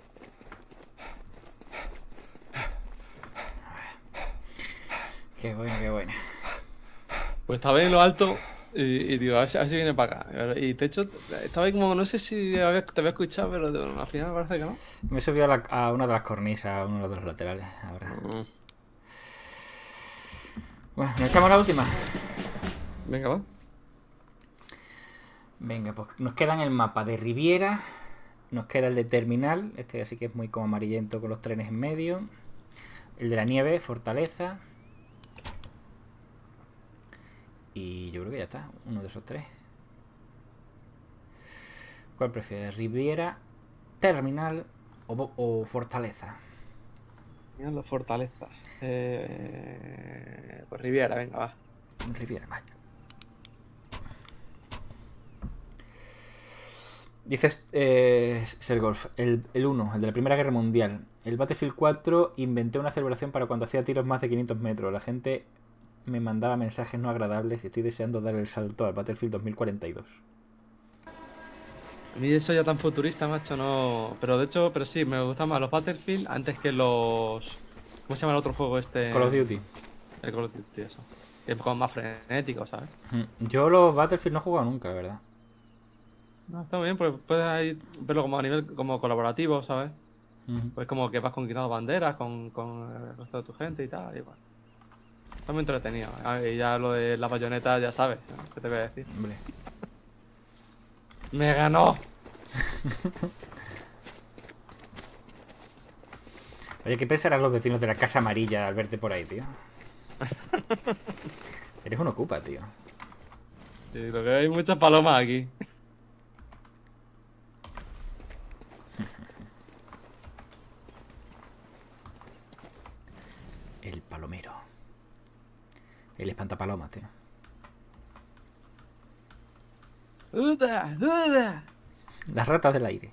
Qué bueno, qué bueno. Pues estaba en lo alto y, y digo, a ver, si- a ver si viene para acá. Y de hecho, estaba ahí como, no sé si había- te había escuchado, pero de- al final parece que no. Me he subido a, la- a una de las cornisas, a uno de los laterales. Ahora. Mm. Bueno, nos echamos la última. Venga, va. Venga, pues nos quedan el mapa de Riviera. Nos queda el de Terminal. Este así que es muy como amarillento con los trenes en medio. El de la nieve, Fortaleza. Y yo creo que ya está. Uno de esos tres. ¿Cuál prefieres? ¿Riviera, Terminal o, o Fortaleza? Mira las fortalezas. Eh... Pues Riviera, venga, va. Riviera, vaya. Dices, eh, Sergolf, el, el uno, el de la Primera Guerra Mundial. El Battlefield cuatro inventé una celebración para cuando hacía tiros más de quinientos metros. La gente me mandaba mensajes no agradables y estoy deseando dar el salto al Battlefield dos mil cuarenta y dos. A mí eso ya tan futurista, macho, no... Pero de hecho, pero sí, me gustan más los Battlefield antes que los... ¿Cómo se llama el otro juego este? Call of Duty. El Call of Duty, eso. Que es como más frenético, ¿sabes? Yo los Battlefield no he jugado nunca, la verdad. No, está muy bien, pues puedes ahí verlo como a nivel como colaborativo, ¿sabes? Uh-huh. Pues como que vas conquistando banderas con, con el resto de tu gente y tal, y bueno. Está muy entretenido. Ah, y ya lo de la bayoneta, ya sabes, ¿no? ¿Qué te voy a decir? Hombre. ¡Me ganó! Oye, ¿qué pensarán los vecinos de la Casa Amarilla al verte por ahí, tío? Eres un ocupa, tío. Sí, lo que hay muchas palomas aquí. El palomero. El espantapalomas, tío. ¡Duda! ¡Duda! Las ratas del aire.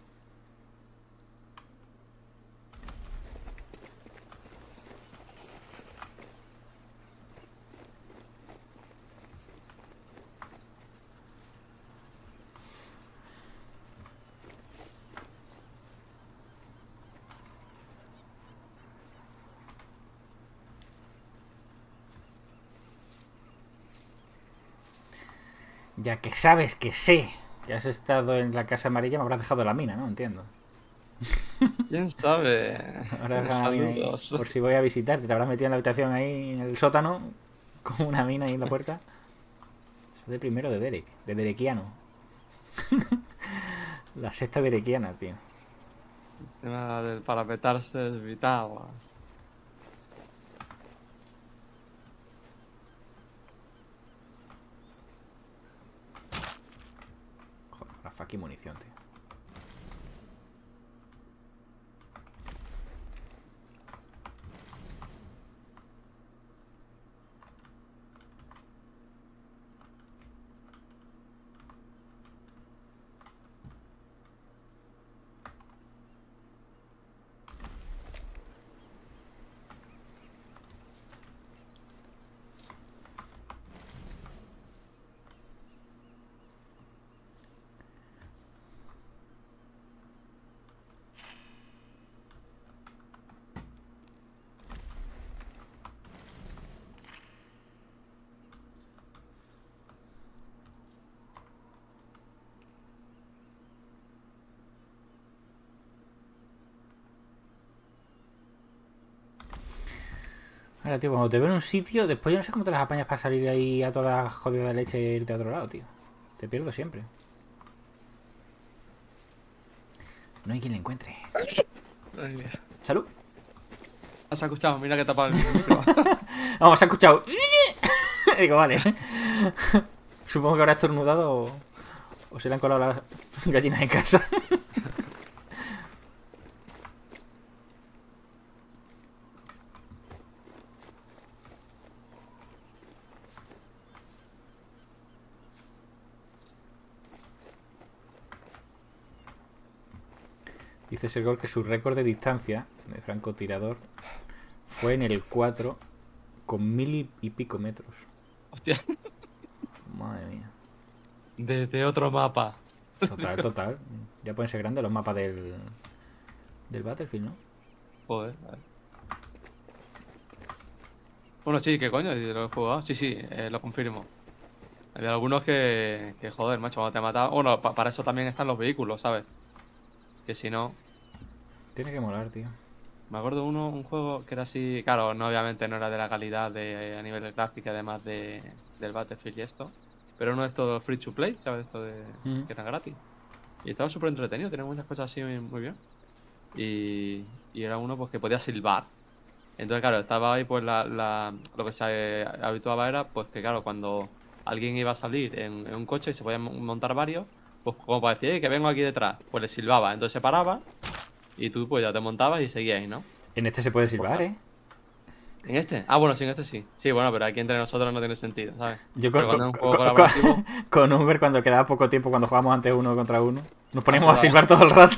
Ya que sabes que sé que has estado en la Casa Amarilla, me habrás dejado la mina, ¿no? Entiendo. ¿Quién sabe? Ahora dejado la mina ahí, Saludos. por si voy a visitarte. Te habrás metido en la habitación ahí, en el sótano, con una mina ahí en la puerta. Eso de primero de Derek, de Derekiano. La sexta derekiana, tío. El tema del parapetarse es vital. Guau. Joder, la fucking munición, tío. Ahora, tío, cuando te veo en un sitio, después yo no sé cómo te las apañas para salir ahí a toda jodida leche e irte a otro lado, tío. Te pierdo siempre. No hay quien le encuentre. Ay, mira. ¡Salud! Has escuchado, mira que tapa el micro. Vamos, se ha escuchado. Digo, vale. Supongo que habrá estornudado o, o se le han colado las gallinas en casa. Dice Sergol que su récord de distancia de francotirador fue en el cuatro con mil y pico metros. Hostia, Madre mía. desde otro mapa. Total, total. Ya pueden ser grandes los mapas del, del Battlefield, ¿no? Joder, vale. Bueno, sí, ¿qué coño? ¿Lo he jugado? Sí, sí, eh, lo confirmo. Hay algunos que, que, joder, macho, cuando te matan... Bueno, pa- para eso también están los vehículos, ¿sabes? Que si no... Tiene que molar, tío. Me acuerdo de uno, un juego que era así... Claro, no, obviamente no era de la calidad de, a nivel de gráfica, además de, del Battlefield y esto. pero uno de estos free to play, ¿sabes? Esto de Mm. que era gratis. Y estaba súper entretenido, tenía muchas cosas así muy, muy bien. Y, y era uno pues que podía silbar. Entonces, claro, estaba ahí pues la, la, lo que se eh, habituaba era pues que claro, cuando alguien iba a salir en, en un coche y se podían mon- montar varios, pues como para decir, "Eh, que vengo aquí detrás", pues le silbaba. Entonces se paraba y tú pues ya te montabas y seguías, ¿no? En este se puede silbar, Pues, ¿eh? ¿en este? Ah, bueno, sí, en este sí. Sí, bueno, pero aquí entre nosotros no tiene sentido, ¿sabes? Yo Pero con, cuando con, es un con, juego con- colaborativo, con Uber, cuando quedaba poco tiempo, cuando jugábamos antes uno contra uno, nos ah, poníamos a toda- silbar todo el rato.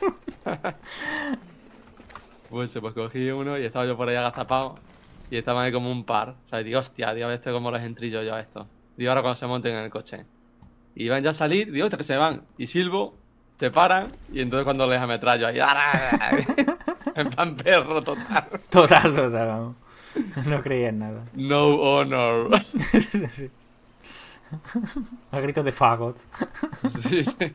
pues, pues cogí uno y estaba yo por ahí agazapado y estaban ahí como un par. O sea, y digo, hostia, digo, este cómo les entrillo yo a esto. Digo, ahora cuando se monten en el coche. Y van ya a salir, digo, que se van. Y silbo, se paran y entonces cuando les ametrallo ahí, en plan perro total. Total, total, vamos. No creía en nada. No honor. Sí, sí. A gritos de fagot. Sí, sí.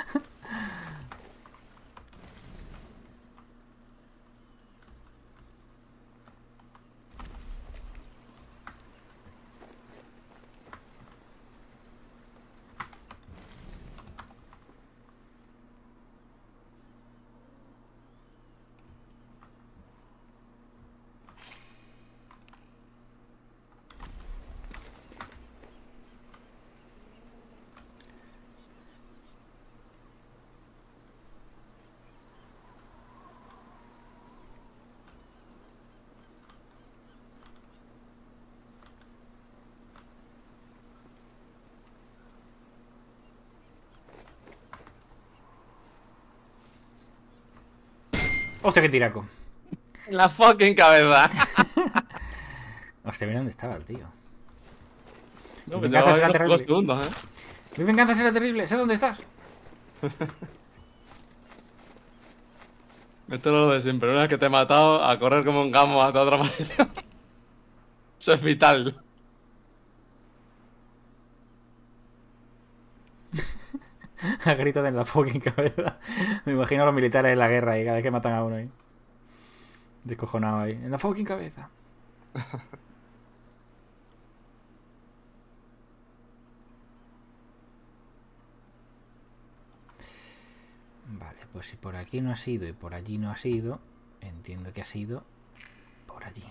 Hostia, qué tiraco. En la fucking cabeza. Hostia, mira dónde estaba el tío. No, Mi pues venganza llevaba será unos pocos terrible. segundos, ¿eh? Mi venganza será terrible. ¿Sé dónde estás? Esto es lo de siempre. Una vez que te he matado, a correr como un gamo a toda otra manera. Eso es vital. A gritos de en la fucking cabeza. Me imagino a los militares en la guerra y cada vez que matan a uno ahí. Descojonado ahí. En la fucking cabeza. Vale, pues si por aquí no ha sido y por allí no ha sido, entiendo que ha sido por allí.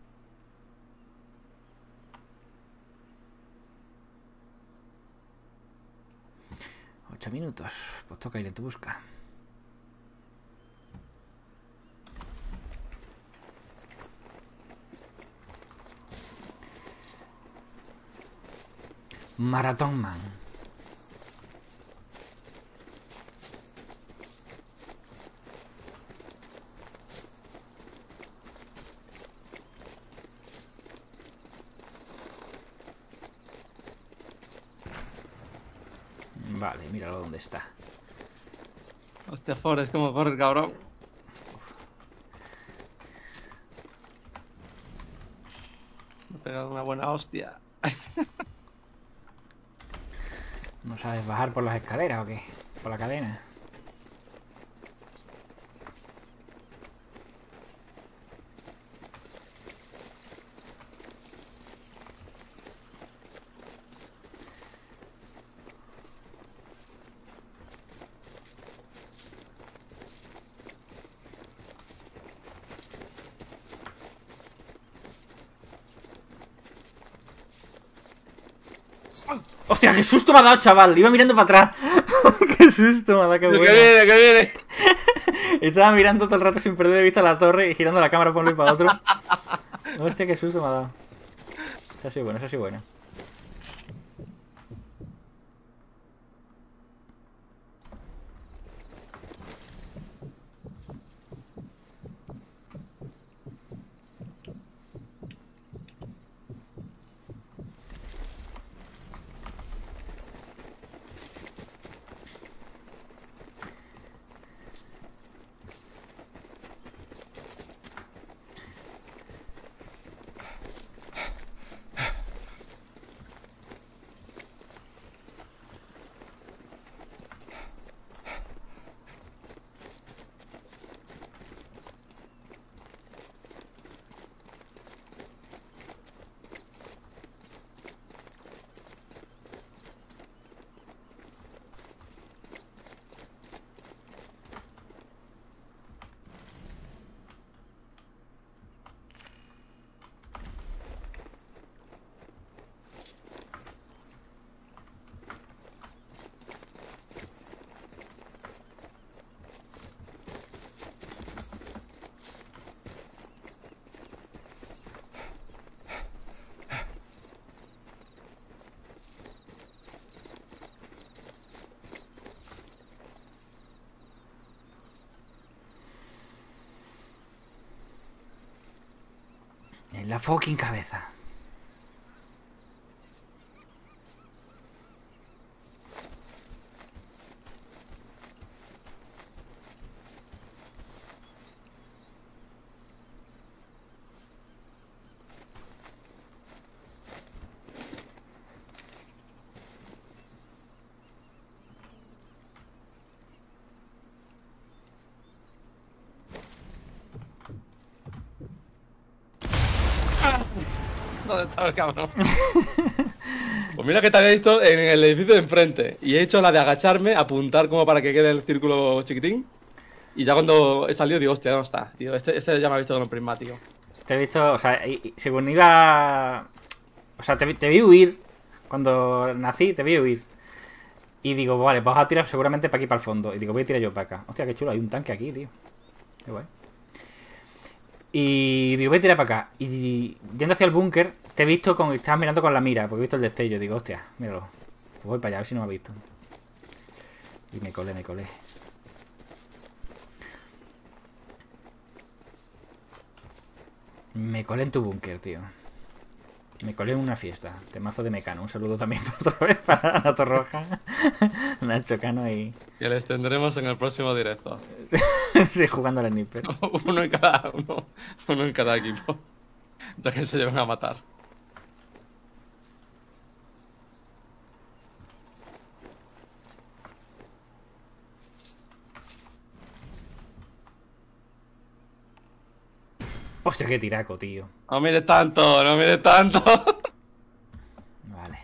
Ocho minutos. Pues toca ir en tu busca. Maratón Man. Vale, míralo dónde está. Hostia, Forrest, como corre el cabrón. Me he pegado una buena hostia. ¿No sabes bajar por las escaleras o qué? Por la cadena. ¡Hostia, qué susto me ha dado, chaval! Iba mirando para atrás. ¡Qué susto me ha dado, qué ¡Que bueno! viene, que viene! Estaba mirando todo el rato sin perder de vista la torre y girando la cámara para un lado y para otro. Hostia, qué susto me ha dado. Eso ha sido bueno, eso ha sido bueno. En la fucking cabeza. ¿Dónde está el cabrón? Pues mira que te había visto en el edificio de enfrente. Y he hecho la de agacharme, apuntar como para que quede el círculo chiquitín. Y ya cuando he salido digo, hostia, no está. Tío, este, este ya me ha visto con el prismático. Te he visto, o sea, y- y según iba... O sea, te, vi- te vi huir. Cuando nací, te vi huir. Y digo, vale, vas a tirar seguramente para aquí, para el fondo. Y digo, voy a tirar yo para acá. Hostia, qué chulo, hay un tanque aquí, tío. Qué guay. Y digo, voy a tirar para acá. Y yendo hacia el búnker, te he visto con... Estabas mirando con la mira, porque he visto el destello. Digo, hostia, míralo. Pues voy para allá, a ver si no me ha visto. Y me colé, me colé. Me colé en tu búnker, tío. Me colé en una fiesta. Temazo de Mecano. Un saludo también otra vez para Nato Roja, Nacho Cano y... Que les tendremos en el próximo directo. sí, jugando al sniper. Uno en cada uno, uno en cada equipo. Ya que se llevan a matar. Hostia, qué tiraco, tío. No mires tanto, no mires tanto. Vale.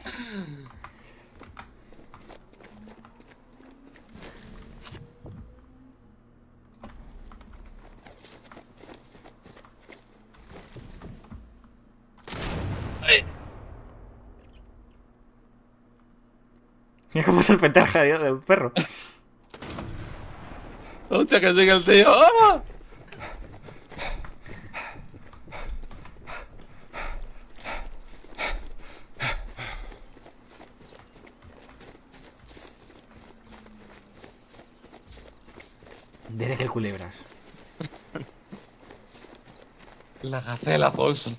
Mira cómo serpentea el jadido del perro. Hostia, que sigue el tío. ¡Ah! Desde que el culebras. La gacela, Alfonso.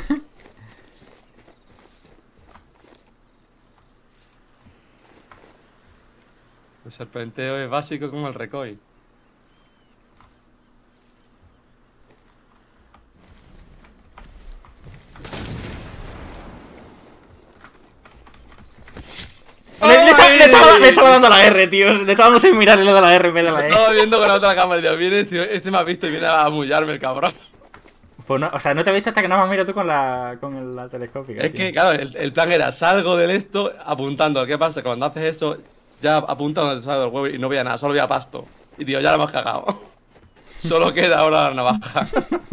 El serpenteo es básico como el recoil. Le, le estaba, le estaba- le estaba dando la R, tío. Le estaba dando sin mirar y le he dado la R en vez de la E. Estaba viendo con la otra cámara y digo, viene, tío, este me ha visto y viene a mullarme el cabrón. Pues no, o sea, no te he visto hasta que no me has mirado tú con la, con la telescópica. Es tío. que, claro, el, el plan era salgo del esto apuntando. ¿Qué pasa? Cuando haces eso, ya apunta donde te sale del huevo y no veía nada, solo veía pasto. Y digo, ya lo hemos cagado. Solo queda ahora la navaja.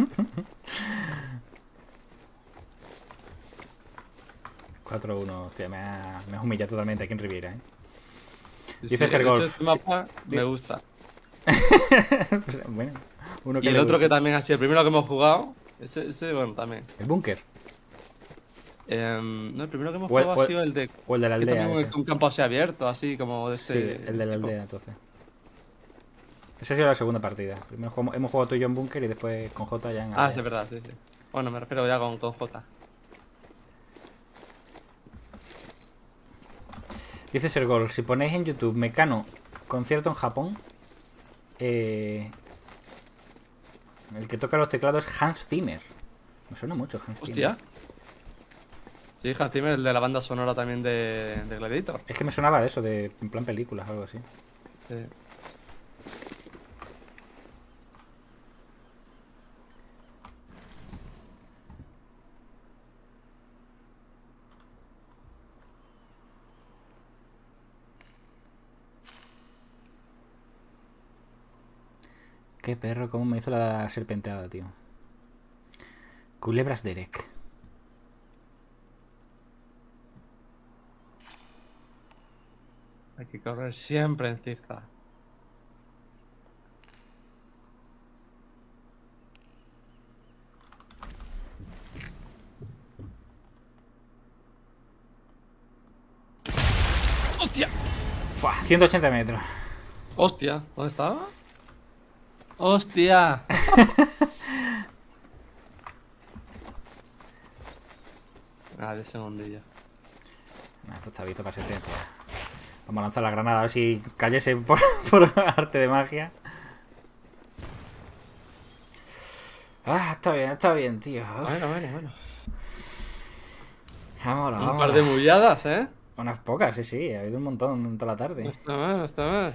cuatro uno, hostia, me, ha, me has humillado totalmente aquí en Riviera, ¿eh? Sí, Dice sí, Ser de hecho, Golf. este mapa Sí. me gusta. Pues, bueno, uno Y que el le otro que gusta. también ha sido el primero que hemos jugado. Ese, ese bueno, también. El búnker. Em, no, el primero que hemos O el- jugado o ha el- sido el de. O el de la que aldea. también ese. un campo así abierto, así como de este. Sí, el de la aldea, entonces. Esa ha sido la segunda partida. Primero jugamos- hemos jugado tú y yo en búnker y después con J ya en Ah, aldea. sí, es verdad, sí, sí. Bueno, me refiero ya con, con J. Dice Sergol, si ponéis en YouTube Mecano concierto en Japón, eh, el que toca los teclados es Hans Zimmer. Me suena mucho Hans Zimmer. Hostia. Sí, Hans Zimmer, el de la banda sonora también de, de Gladiator. Es que me sonaba de eso, de en plan películas o algo así. Sí. Qué perro, cómo me hizo la serpenteada, tío. Culebras Derek. Hay que correr siempre en zigzag. ¡Hostia! Fua, ciento ochenta metros. ¡Hostia! ¿Dónde estaba? ¡Hostia! Nada, de segundillo. Nah, esto está visto para sentencia. Vamos a lanzar la granada a ver si cayese por, por arte de magia. Ah, está bien, está bien, tío. Uf. Bueno, bueno, bueno. Vámonos, Un vámonos. par de mulladas, ¿eh? Unas pocas, sí, sí. Ha habido un montón en toda la No tarde. está mal, no está mal.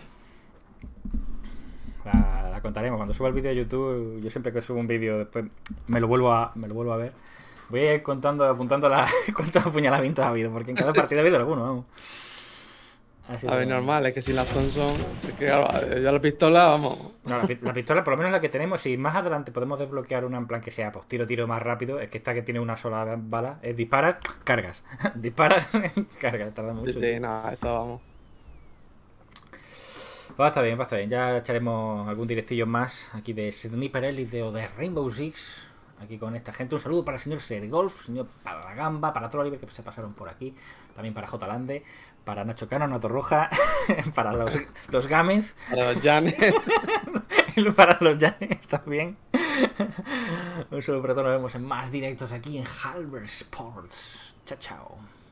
La, la contaremos. Cuando suba el vídeo a YouTube, yo siempre que subo un vídeo después me lo vuelvo a, me lo vuelvo a ver. Voy a ir contando, apuntando la, cuántos apuñalamientos ha habido, porque en cada partida ha habido alguno, vamos. Así A ver, que- normal, es que si las Thompson. Es que claro, ya la pistola, vamos. No, la, pi- la pistola, por lo menos la que tenemos, si más adelante podemos desbloquear una en plan que sea pues tiro, tiro más rápido, es que esta que tiene una sola bala, es disparas, cargas. Disparas, cargas, tarda mucho. Sí, tío. sí, nada, esto vamos. Pues está bien, pues está bien. Ya echaremos algún directillo más aquí de Sniper Elite o de Rainbow Six. Aquí con esta gente. Un saludo para el señor Sergolf, señor para la Gamba, para Trolley que se pasaron por aquí. También para J. Lande, para Nacho Cano, Nato Roja, para los, los Gámez, Para los Janes. para los Janes también. Un saludo para todos. Nos vemos en más directos aquí en Halber Sports. Chao, chao.